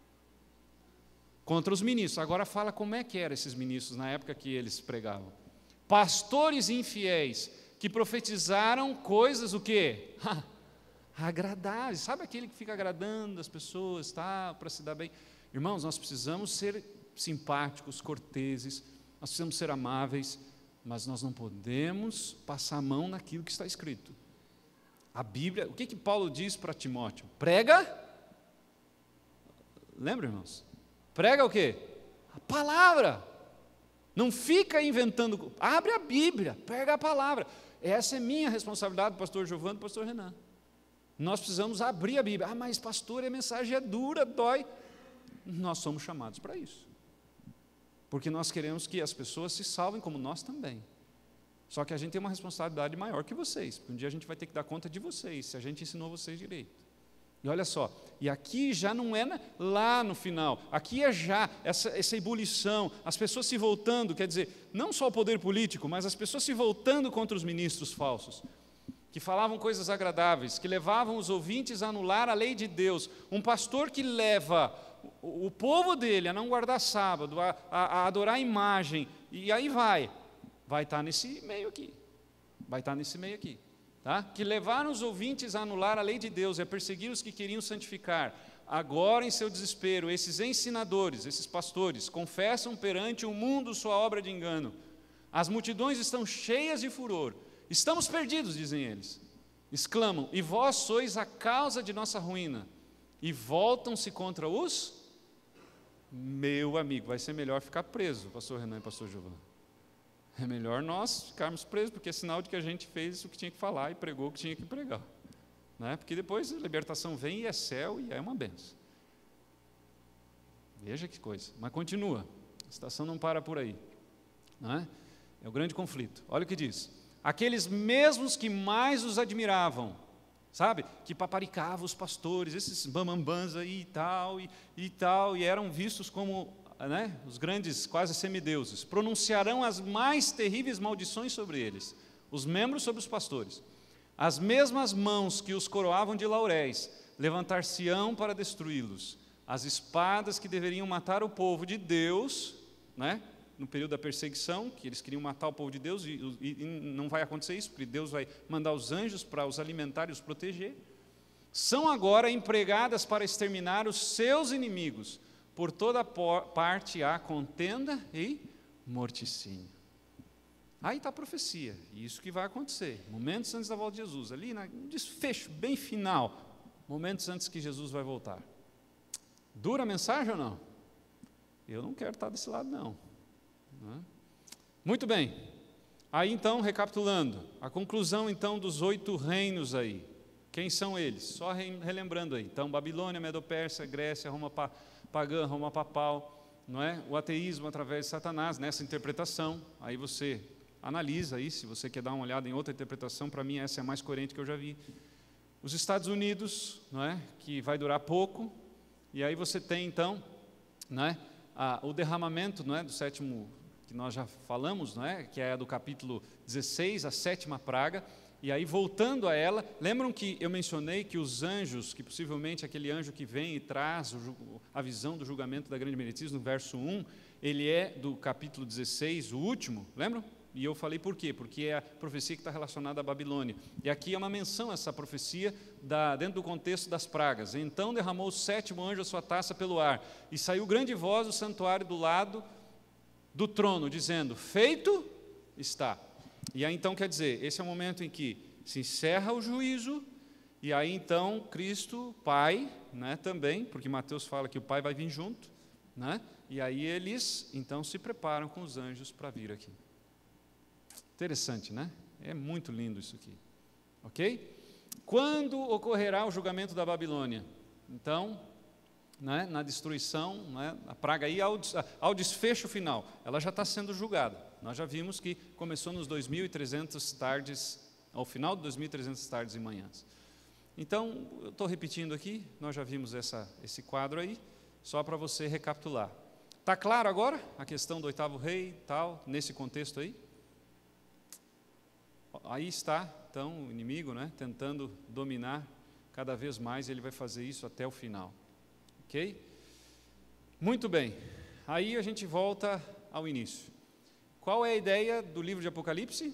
Contra os ministros. Agora fala como é que eram esses ministros na época que eles pregavam. Pastores infiéis que profetizaram coisas o quê? Agradáveis. Sabe aquele que fica agradando as pessoas, tá, para se dar bem? Irmãos, nós precisamos ser simpáticos, corteses, nós precisamos ser amáveis, mas nós não podemos passar a mão naquilo que está escrito. A Bíblia, o que que Paulo diz para Timóteo? Prega, lembra, irmãos? Prega o quê? A palavra. Não fica inventando, abre a Bíblia, prega a palavra. Essa é minha responsabilidade, do pastor Giovanni e do pastor Renan. Nós precisamos abrir a Bíblia. Ah, mas pastor, a mensagem é dura, dói. Nós somos chamados para isso. Porque nós queremos que as pessoas se salvem como nós também. Só que a gente tem uma responsabilidade maior que vocês, porque um dia a gente vai ter que dar conta de vocês, se a gente ensinou vocês direito. E olha só, e aqui já não é na, lá no final, aqui é já essa, essa ebulição, as pessoas se voltando, quer dizer, não só o poder político, mas as pessoas se voltando contra os ministros falsos, que falavam coisas agradáveis, que levavam os ouvintes a anular a lei de Deus. Um pastor que leva o, o povo dele a não guardar sábado, a, a, a adorar a imagem, e aí vai... vai estar nesse meio aqui, vai estar nesse meio aqui, tá? Que levaram os ouvintes a anular a lei de Deus e a perseguir os que queriam santificar. Agora, em seu desespero, esses ensinadores, esses pastores, confessam perante o mundo sua obra de engano. As multidões estão cheias de furor. Estamos perdidos, dizem eles. Exclamam, e vós sois a causa de nossa ruína. E voltam-se contra os... Meu amigo, vai ser melhor ficar preso, pastor Renan e pastor Giovanni. É melhor nós ficarmos presos, porque é sinal de que a gente fez o que tinha que falar e pregou o que tinha que pregar. Né? Porque depois a libertação vem e é céu e é uma benção. Veja que coisa. Mas continua. A situação não para por aí. Né? É o grande conflito. Olha o que diz. Aqueles mesmos que mais os admiravam, sabe? Que paparicavam os pastores, esses bambambãs aí e tal, e, e tal, e eram vistos como... né, os grandes quase semideuses, pronunciarão as mais terríveis maldições sobre eles, os membros sobre os pastores. As mesmas mãos que os coroavam de lauréis levantar-se-ão para destruí-los. As espadas que deveriam matar o povo de Deus, né, no período da perseguição, que eles queriam matar o povo de Deus, e, e, e não vai acontecer isso, porque Deus vai mandar os anjos para os alimentar e os proteger, são agora empregadas para exterminar os seus inimigos. Por toda parte há contenda e morticínio. Aí está a profecia, isso que vai acontecer, momentos antes da volta de Jesus, ali no desfecho bem final, momentos antes que Jesus vai voltar. Dura a mensagem ou não? Eu não quero estar desse lado, não. Muito bem, aí então, recapitulando, a conclusão então dos oito reinos aí, Quem são eles? Só relembrando aí. Então, Babilônia, Medo-Pérsia, Grécia, Roma pagã, Roma papal, não é? O ateísmo através de Satanás, nessa interpretação. Aí você analisa aí, se você quer dar uma olhada em outra interpretação, para mim essa é a mais coerente que eu já vi. Os Estados Unidos, não é? Que vai durar pouco, e aí você tem então, não é? Ah, o derramamento, não é? Do sétimo, que nós já falamos, não é? Que é do capítulo dezesseis, a sétima praga. E aí, voltando a ela, lembram que eu mencionei que os anjos, que possivelmente aquele anjo que vem e traz o, a visão do julgamento da grande meretriz, no verso um, ele é do capítulo dezesseis, o último, lembram? E eu falei por quê? Porque é a profecia que está relacionada à Babilônia. E aqui é uma menção a essa profecia da, dentro do contexto das pragas. Então derramou o sétimo anjo a sua taça pelo ar, e saiu grande voz do santuário do lado do trono, dizendo, feito está. E aí então quer dizer, esse é o momento em que se encerra o juízo, e aí então Cristo, Pai, né, também, porque Mateus fala que o Pai vai vir junto, né, e aí eles então se preparam com os anjos para vir aqui. Interessante, né? É muito lindo isso aqui. Ok? Quando ocorrerá o julgamento da Babilônia? Então, né, na destruição, né, a praga aí ao, ao desfecho final, ela já está sendo julgada. Nós já vimos que começou nos dois mil e trezentas tardes, ao final de dois mil e trezentas tardes e manhãs. Então, eu estou repetindo aqui, nós já vimos essa, esse quadro aí, só para você recapitular. Está claro agora a questão do oitavo rei, tal, nesse contexto aí? Aí está, então, o inimigo, né, tentando dominar cada vez mais, ele vai fazer isso até o final. Ok? Muito bem, aí a gente volta ao início. Qual é a ideia do livro de Apocalipse?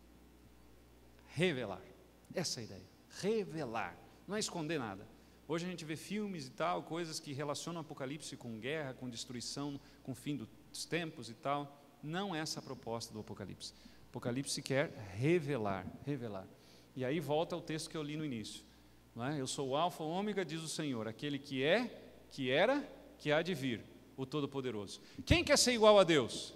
Revelar. Essa é a ideia. Revelar. Não é esconder nada. Hoje a gente vê filmes e tal, coisas que relacionam o Apocalipse com guerra, com destruição, com o fim dos tempos e tal. Não é essa a proposta do Apocalipse. O Apocalipse quer revelar, revelar. E aí volta ao texto que eu li no início. Não é? Eu sou o alfa, o ômega, diz o Senhor, aquele que é, que era, que há de vir, o Todo-Poderoso. Quem quer ser igual a Deus?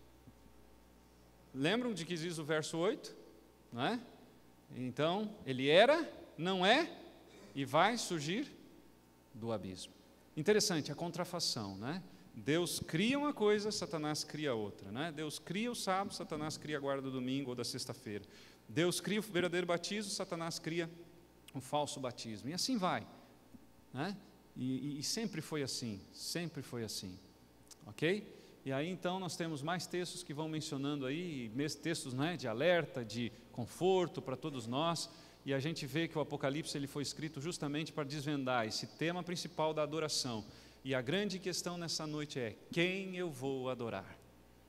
Lembram de que diz o verso oito? Não é? Então, ele era, não é, e vai surgir do abismo. Interessante, a contrafação, né? Deus cria uma coisa, Satanás cria outra, né? Deus cria o sábado, Satanás cria a guarda do domingo ou da sexta-feira. Deus cria o verdadeiro batismo, Satanás cria um falso batismo. E assim vai, né? E, e, e sempre foi assim, sempre foi assim, ok? E aí então nós temos mais textos que vão mencionando aí, textos, né, de alerta, de conforto para todos nós, e a gente vê que o Apocalipse ele foi escrito justamente para desvendar esse tema principal da adoração. E a grande questão nessa noite é, quem eu vou adorar?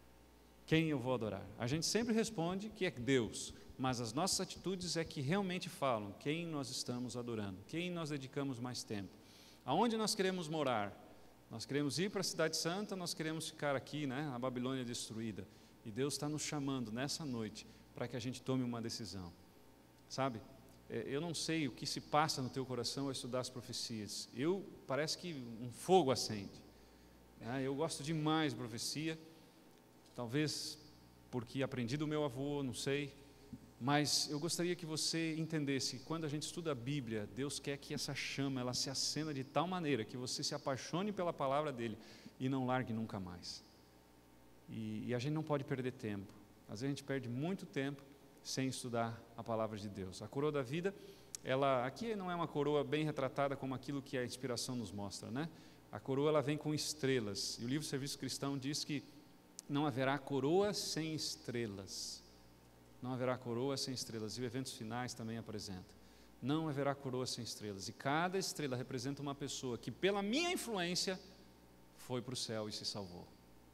Quem eu vou adorar? A gente sempre responde que é Deus, mas as nossas atitudes é que realmente falam quem nós estamos adorando, quem nós dedicamos mais tempo, aonde nós queremos morar. Nós queremos ir para a Cidade Santa, nós queremos ficar aqui, né, a Babilônia destruída. E Deus está nos chamando nessa noite para que a gente tome uma decisão. Sabe, eu não sei o que se passa no teu coração ao estudar as profecias. Eu, parece que um fogo acende. Né? Eu gosto demais de profecia, talvez porque aprendi do meu avô, não sei. Mas eu gostaria que você entendesse, quando a gente estuda a Bíblia, Deus quer que essa chama, ela se acenda de tal maneira que você se apaixone pela palavra dEle e não largue nunca mais. E, e a gente não pode perder tempo. Às vezes a gente perde muito tempo sem estudar a palavra de Deus. A coroa da vida, ela, aqui não é uma coroa bem retratada como aquilo que a inspiração nos mostra, né? A coroa, ela vem com estrelas. E o livro Serviço Cristão diz que não haverá coroa sem estrelas. Não haverá coroa sem estrelas, e o Eventos Finais também apresenta. Não haverá coroa sem estrelas, e cada estrela representa uma pessoa que, pela minha influência, foi para o céu e se salvou.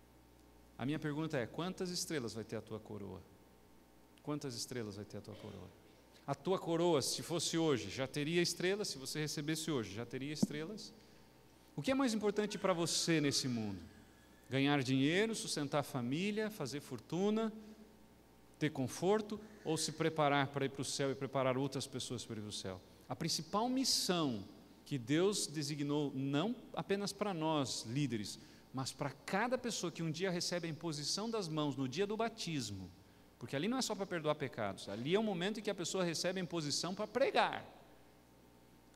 A minha pergunta é, quantas estrelas vai ter a tua coroa? Quantas estrelas vai ter a tua coroa? A tua coroa, se fosse hoje, já teria estrelas? Se você recebesse hoje, já teria estrelas? O que é mais importante para você nesse mundo? Ganhar dinheiro, sustentar a família, fazer fortuna, ter conforto, ou se preparar para ir para o céu e preparar outras pessoas para ir para o céu? A principal missão que Deus designou, não apenas para nós, líderes, mas para cada pessoa que um dia recebe a imposição das mãos no dia do batismo, porque ali não é só para perdoar pecados, ali é o momento em que a pessoa recebe a imposição para pregar.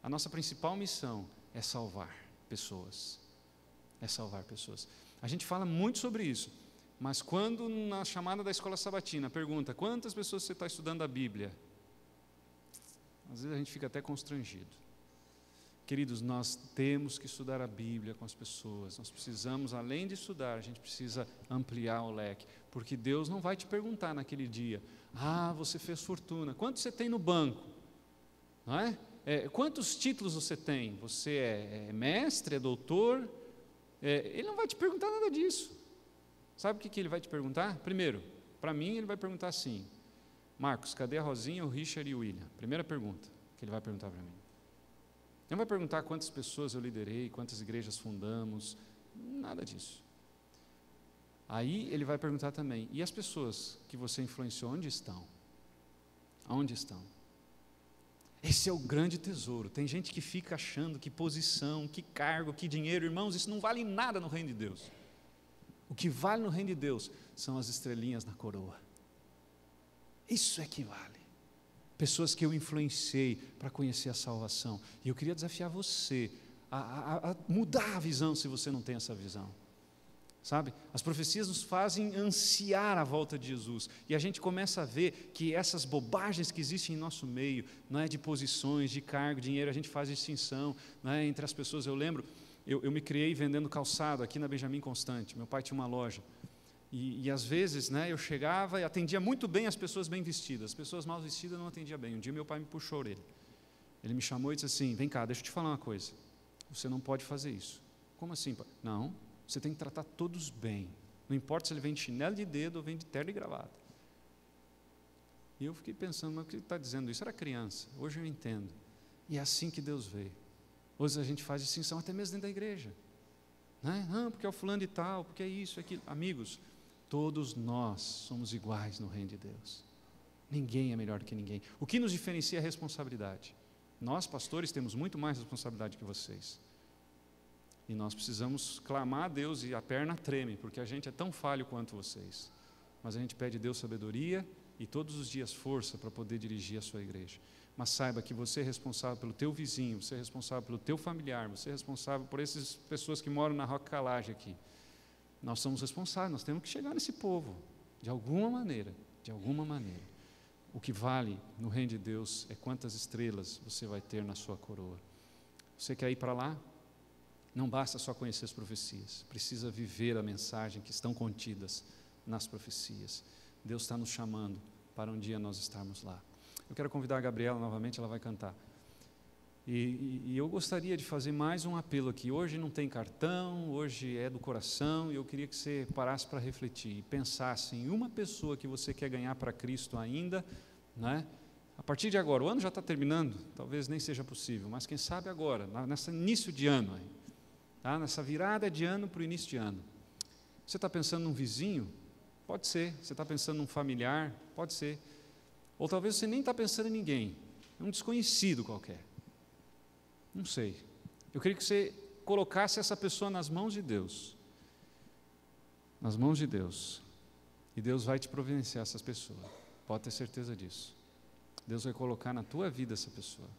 A nossa principal missão é salvar pessoas. É salvar pessoas. A gente fala muito sobre isso, mas quando na chamada da escola sabatina pergunta quantas pessoas você está estudando a Bíblia, às vezes a gente fica até constrangido. Queridos, nós temos que estudar a Bíblia com as pessoas, nós precisamos, além de estudar, a gente precisa ampliar o leque, porque Deus não vai te perguntar naquele dia, ah, você fez fortuna, quanto você tem no banco? Não é? É, quantos títulos você tem? Você é, é mestre, é doutor? É, ele não vai te perguntar nada disso. Sabe o que, que ele vai te perguntar? Primeiro, para mim ele vai perguntar assim, Marcos, cadê a Rosinha, o Richard e o William? Primeira pergunta que ele vai perguntar para mim. Ele não vai perguntar quantas pessoas eu liderei, quantas igrejas fundamos, nada disso. Aí ele vai perguntar também, e as pessoas que você influenciou, onde estão? Aonde estão? Esse é o grande tesouro. Tem gente que fica achando que posição, que cargo, que dinheiro, irmãos, isso não vale nada no reino de Deus. O que vale no reino de Deus são as estrelinhas na coroa. Isso é que vale. Pessoas que eu influenciei para conhecer a salvação. E eu queria desafiar você a, a, a mudar a visão se você não tem essa visão. Sabe? As profecias nos fazem ansiar a volta de Jesus. E a gente começa a ver que essas bobagens que existem em nosso meio, não é de posições, de cargo, dinheiro, a gente faz distinção, não é, entre as pessoas. Eu lembro, eu, eu me criei vendendo calçado aqui na Benjamin Constante. Meu pai tinha uma loja. E, e às vezes, né, eu chegava e atendia muito bem as pessoas bem vestidas. As pessoas mal vestidas não atendia bem. Um dia meu pai me puxou a orelha. Ele me chamou e disse assim, vem cá, deixa eu te falar uma coisa. Você não pode fazer isso. Como assim, pai? Não, você tem que tratar todos bem. Não importa se ele vem de chinelo de dedo ou vem de terno e gravata. E eu fiquei pensando, mas o que ele está dizendo isso? Era criança, hoje eu entendo. E é assim que Deus vê. Hoje a gente faz distinção até mesmo dentro da igreja. Né? Não, porque é o fulano e tal, porque é isso, é aquilo. Amigos, todos nós somos iguais no reino de Deus. Ninguém é melhor que ninguém. O que nos diferencia é a responsabilidade. Nós, pastores, temos muito mais responsabilidade que vocês. E nós precisamos clamar a Deus e a perna treme, porque a gente é tão falho quanto vocês. Mas a gente pede a Deus sabedoria e todos os dias força para poder dirigir a sua igreja. Mas saiba que você é responsável pelo teu vizinho, você é responsável pelo teu familiar, você é responsável por essas pessoas que moram na Roca Calage aqui. Nós somos responsáveis, nós temos que chegar nesse povo, de alguma maneira, de alguma maneira. O que vale no reino de Deus é quantas estrelas você vai ter na sua coroa. Você quer ir para lá? Não basta só conhecer as profecias, precisa viver a mensagem que estão contidas nas profecias. Deus está nos chamando para um dia nós estarmos lá. Eu quero convidar a Gabriela novamente, ela vai cantar. E, e, e eu gostaria de fazer mais um apelo aqui. Hoje não tem cartão, hoje é do coração, e eu queria que você parasse para refletir e pensasse em uma pessoa que você quer ganhar para Cristo ainda, né? A partir de agora, o ano já está terminando, talvez nem seja possível, mas quem sabe agora, nesse início de ano, aí, tá? Nessa virada de ano para o início de ano. Você está pensando num vizinho? Pode ser. Você está pensando num familiar? Pode ser. Ou talvez você nem está pensando em ninguém, é um desconhecido qualquer. Não sei. Eu queria que você colocasse essa pessoa nas mãos de Deus. Nas mãos de Deus. E Deus vai te providenciar essa pessoa. Pode ter certeza disso. Deus vai colocar na tua vida essa pessoa.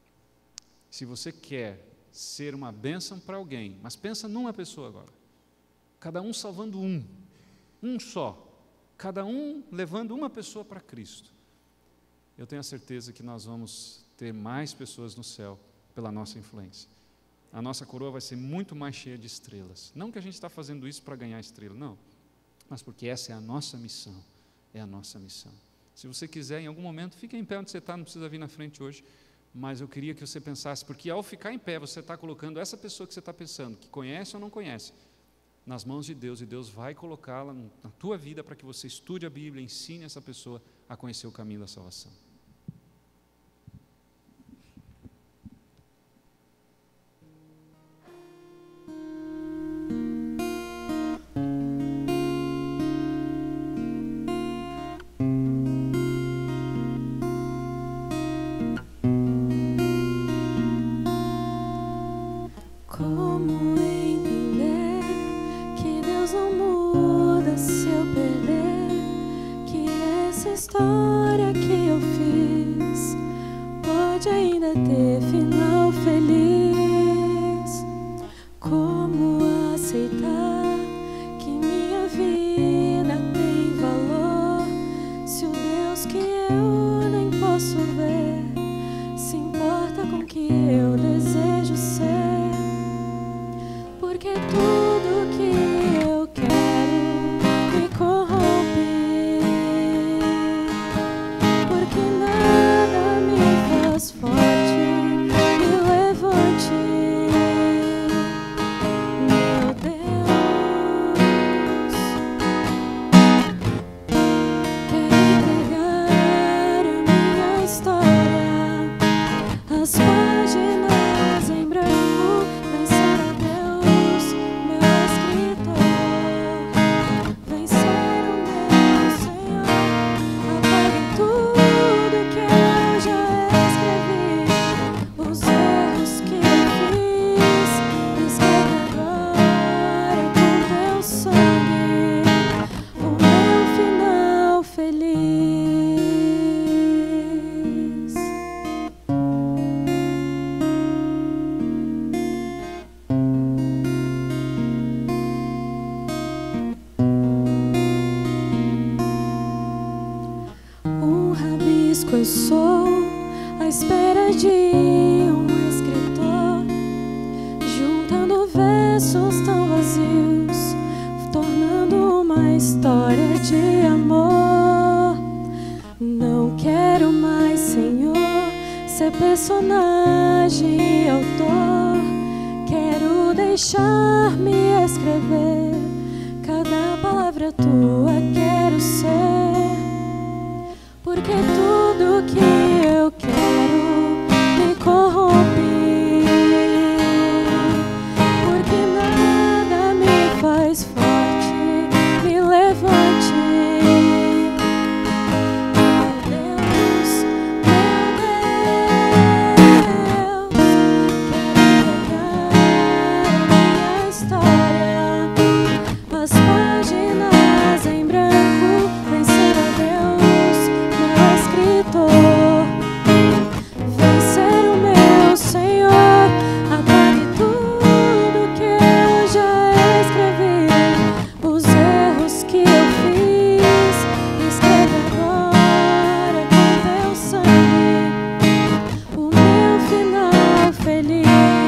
Se você quer ser uma bênção para alguém, mas pensa numa pessoa agora. Cada um salvando um. Um só. Cada um levando uma pessoa para Cristo. Eu tenho a certeza que nós vamos ter mais pessoas no céu pela nossa influência. A nossa coroa vai ser muito mais cheia de estrelas. Não que a gente está fazendo isso para ganhar estrela, não. Mas porque essa é a nossa missão. É a nossa missão. Se você quiser, em algum momento, fique em pé onde você está, não precisa vir na frente hoje. Mas eu queria que você pensasse, porque ao ficar em pé, você está colocando essa pessoa que você está pensando, que conhece ou não conhece, nas mãos de Deus, e Deus vai colocá-la na tua vida para que você estude a Bíblia, ensine essa pessoa a conhecer o caminho da salvação. História que eu fiz pode ainda ter final feliz. posso ver, se importa com o que eu desejo ser, porque tudo que eu quero me corrompe, porque nada me faz forte, me levante, meu Deus. Quero entregar a minha história, as páginas em branco, vencer a Deus, meu escritor, vencer o meu Senhor, apague tudo que eu já escrevi, os erros que eu fiz, escreve agora com teu sangue o meu final feliz. Um rabisco eu sou, à espera de um escritor, juntando versos tão vazios, tornando uma história de amor. Não quero mais, Senhor, ser personagem e autor. Quero deixar-me escrever cada palavra tua, quero ser, porque tudo que eu quero me corrompe, porque nada me faz forte, me levante, meu Deus, meu Deus. Quero entregar a minha história, as páginas em branco, vencer a Deus, meu escritor, vencer o meu Senhor, apague tudo que eu já escrevi, os erros que eu fiz, escreve agora com teu sangue o meu final feliz.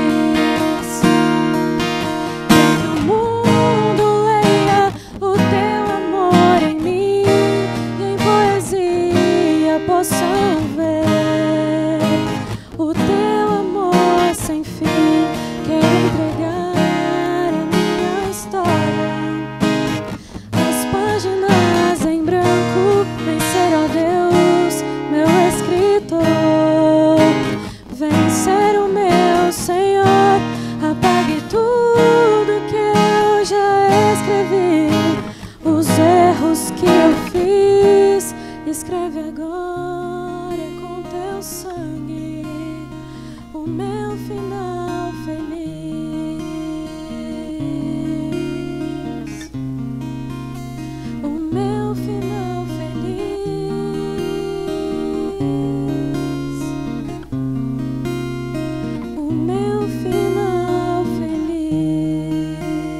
Para que o mundo leia o teu amor em mim, e em poesia possam ver o teu amor sem fim. Quero entregar a minha história, as páginas em branco, vencer a Deus, meu escritor, vencer o meu Senhor, apague tudo que eu já escrevi, os erros que eu fiz, escreve agora com teu sangue o meu final feliz, o meu final feliz, o meu final feliz.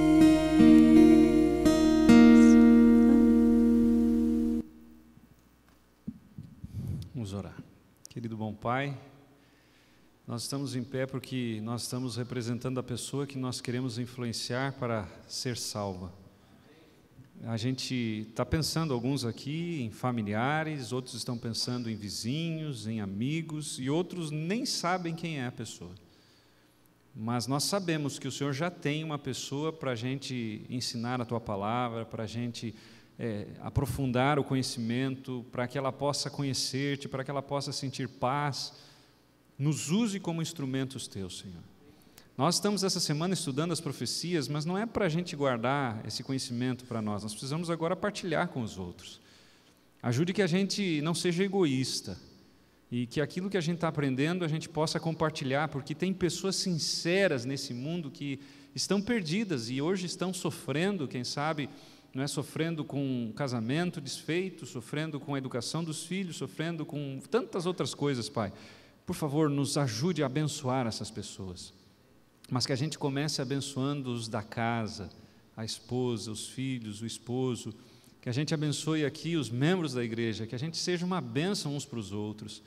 Vamos orar. Querido bom Pai, nós estamos em pé porque nós estamos representando a pessoa que nós queremos influenciar para ser salva. A gente está pensando, alguns aqui, em familiares, outros estão pensando em vizinhos, em amigos, e outros nem sabem quem é a pessoa. Mas nós sabemos que o Senhor já tem uma pessoa para a gente ensinar a Tua Palavra, para a gente é, aprofundar o conhecimento, para que ela possa conhecer-te, para que ela possa sentir paz. Nos use como instrumentos Teus, Senhor. Nós estamos essa semana estudando as profecias, mas não é para a gente guardar esse conhecimento para nós, nós precisamos agora partilhar com os outros. Ajude que a gente não seja egoísta e que aquilo que a gente está aprendendo a gente possa compartilhar, porque tem pessoas sinceras nesse mundo que estão perdidas e hoje estão sofrendo, quem sabe, não é, sofrendo com o casamento desfeito, sofrendo com a educação dos filhos, sofrendo com tantas outras coisas, Pai. Por favor, nos ajude a abençoar essas pessoas, mas que a gente comece abençoando os da casa, a esposa, os filhos, o esposo, que a gente abençoe aqui os membros da igreja, que a gente seja uma bênção uns para os outros,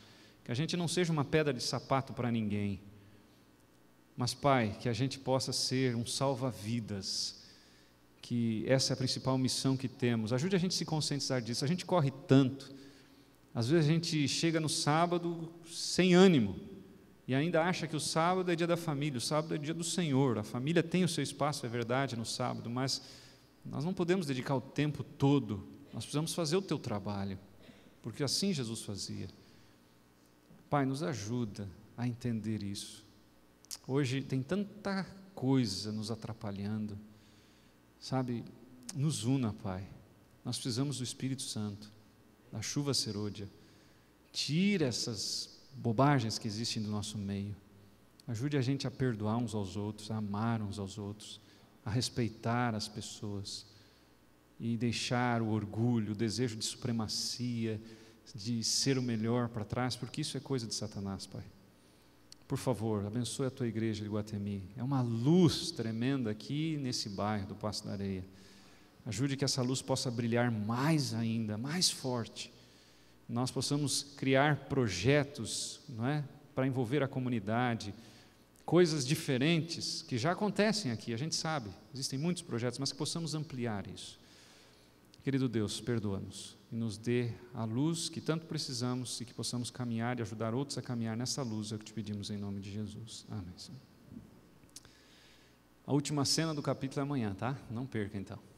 que a gente não seja uma pedra de sapato para ninguém, mas, Pai, que a gente possa ser um salva-vidas, que essa é a principal missão que temos. Ajude a gente a se conscientizar disso. A gente corre tanto, às vezes a gente chega no sábado sem ânimo, e ainda acha que o sábado é dia da família, o sábado é dia do Senhor. A família tem o seu espaço, é verdade, no sábado, mas nós não podemos dedicar o tempo todo, nós precisamos fazer o teu trabalho, porque assim Jesus fazia. Pai, nos ajuda a entender isso. Hoje tem tanta coisa nos atrapalhando, sabe? Nos una, Pai. Nós precisamos do Espírito Santo, da chuva serôdia. Tira essas bobagens que existem do nosso meio. Ajude a gente a perdoar uns aos outros, a amar uns aos outros, a respeitar as pessoas e deixar o orgulho, o desejo de supremacia, de ser o melhor para trás, porque isso é coisa de Satanás, Pai. Por favor, abençoe a tua igreja de Iguatemi. É uma luz tremenda aqui nesse bairro do Passo da Areia. Ajude que essa luz possa brilhar mais ainda, mais forte. Nós possamos criar projetos, não é, para envolver a comunidade, coisas diferentes que já acontecem aqui, a gente sabe, existem muitos projetos, mas que possamos ampliar isso. Querido Deus, perdoa-nos e nos dê a luz que tanto precisamos e que possamos caminhar e ajudar outros a caminhar nessa luz, é o que te pedimos em nome de Jesus. Amém. A última cena do capítulo é amanhã, tá? Não perca então.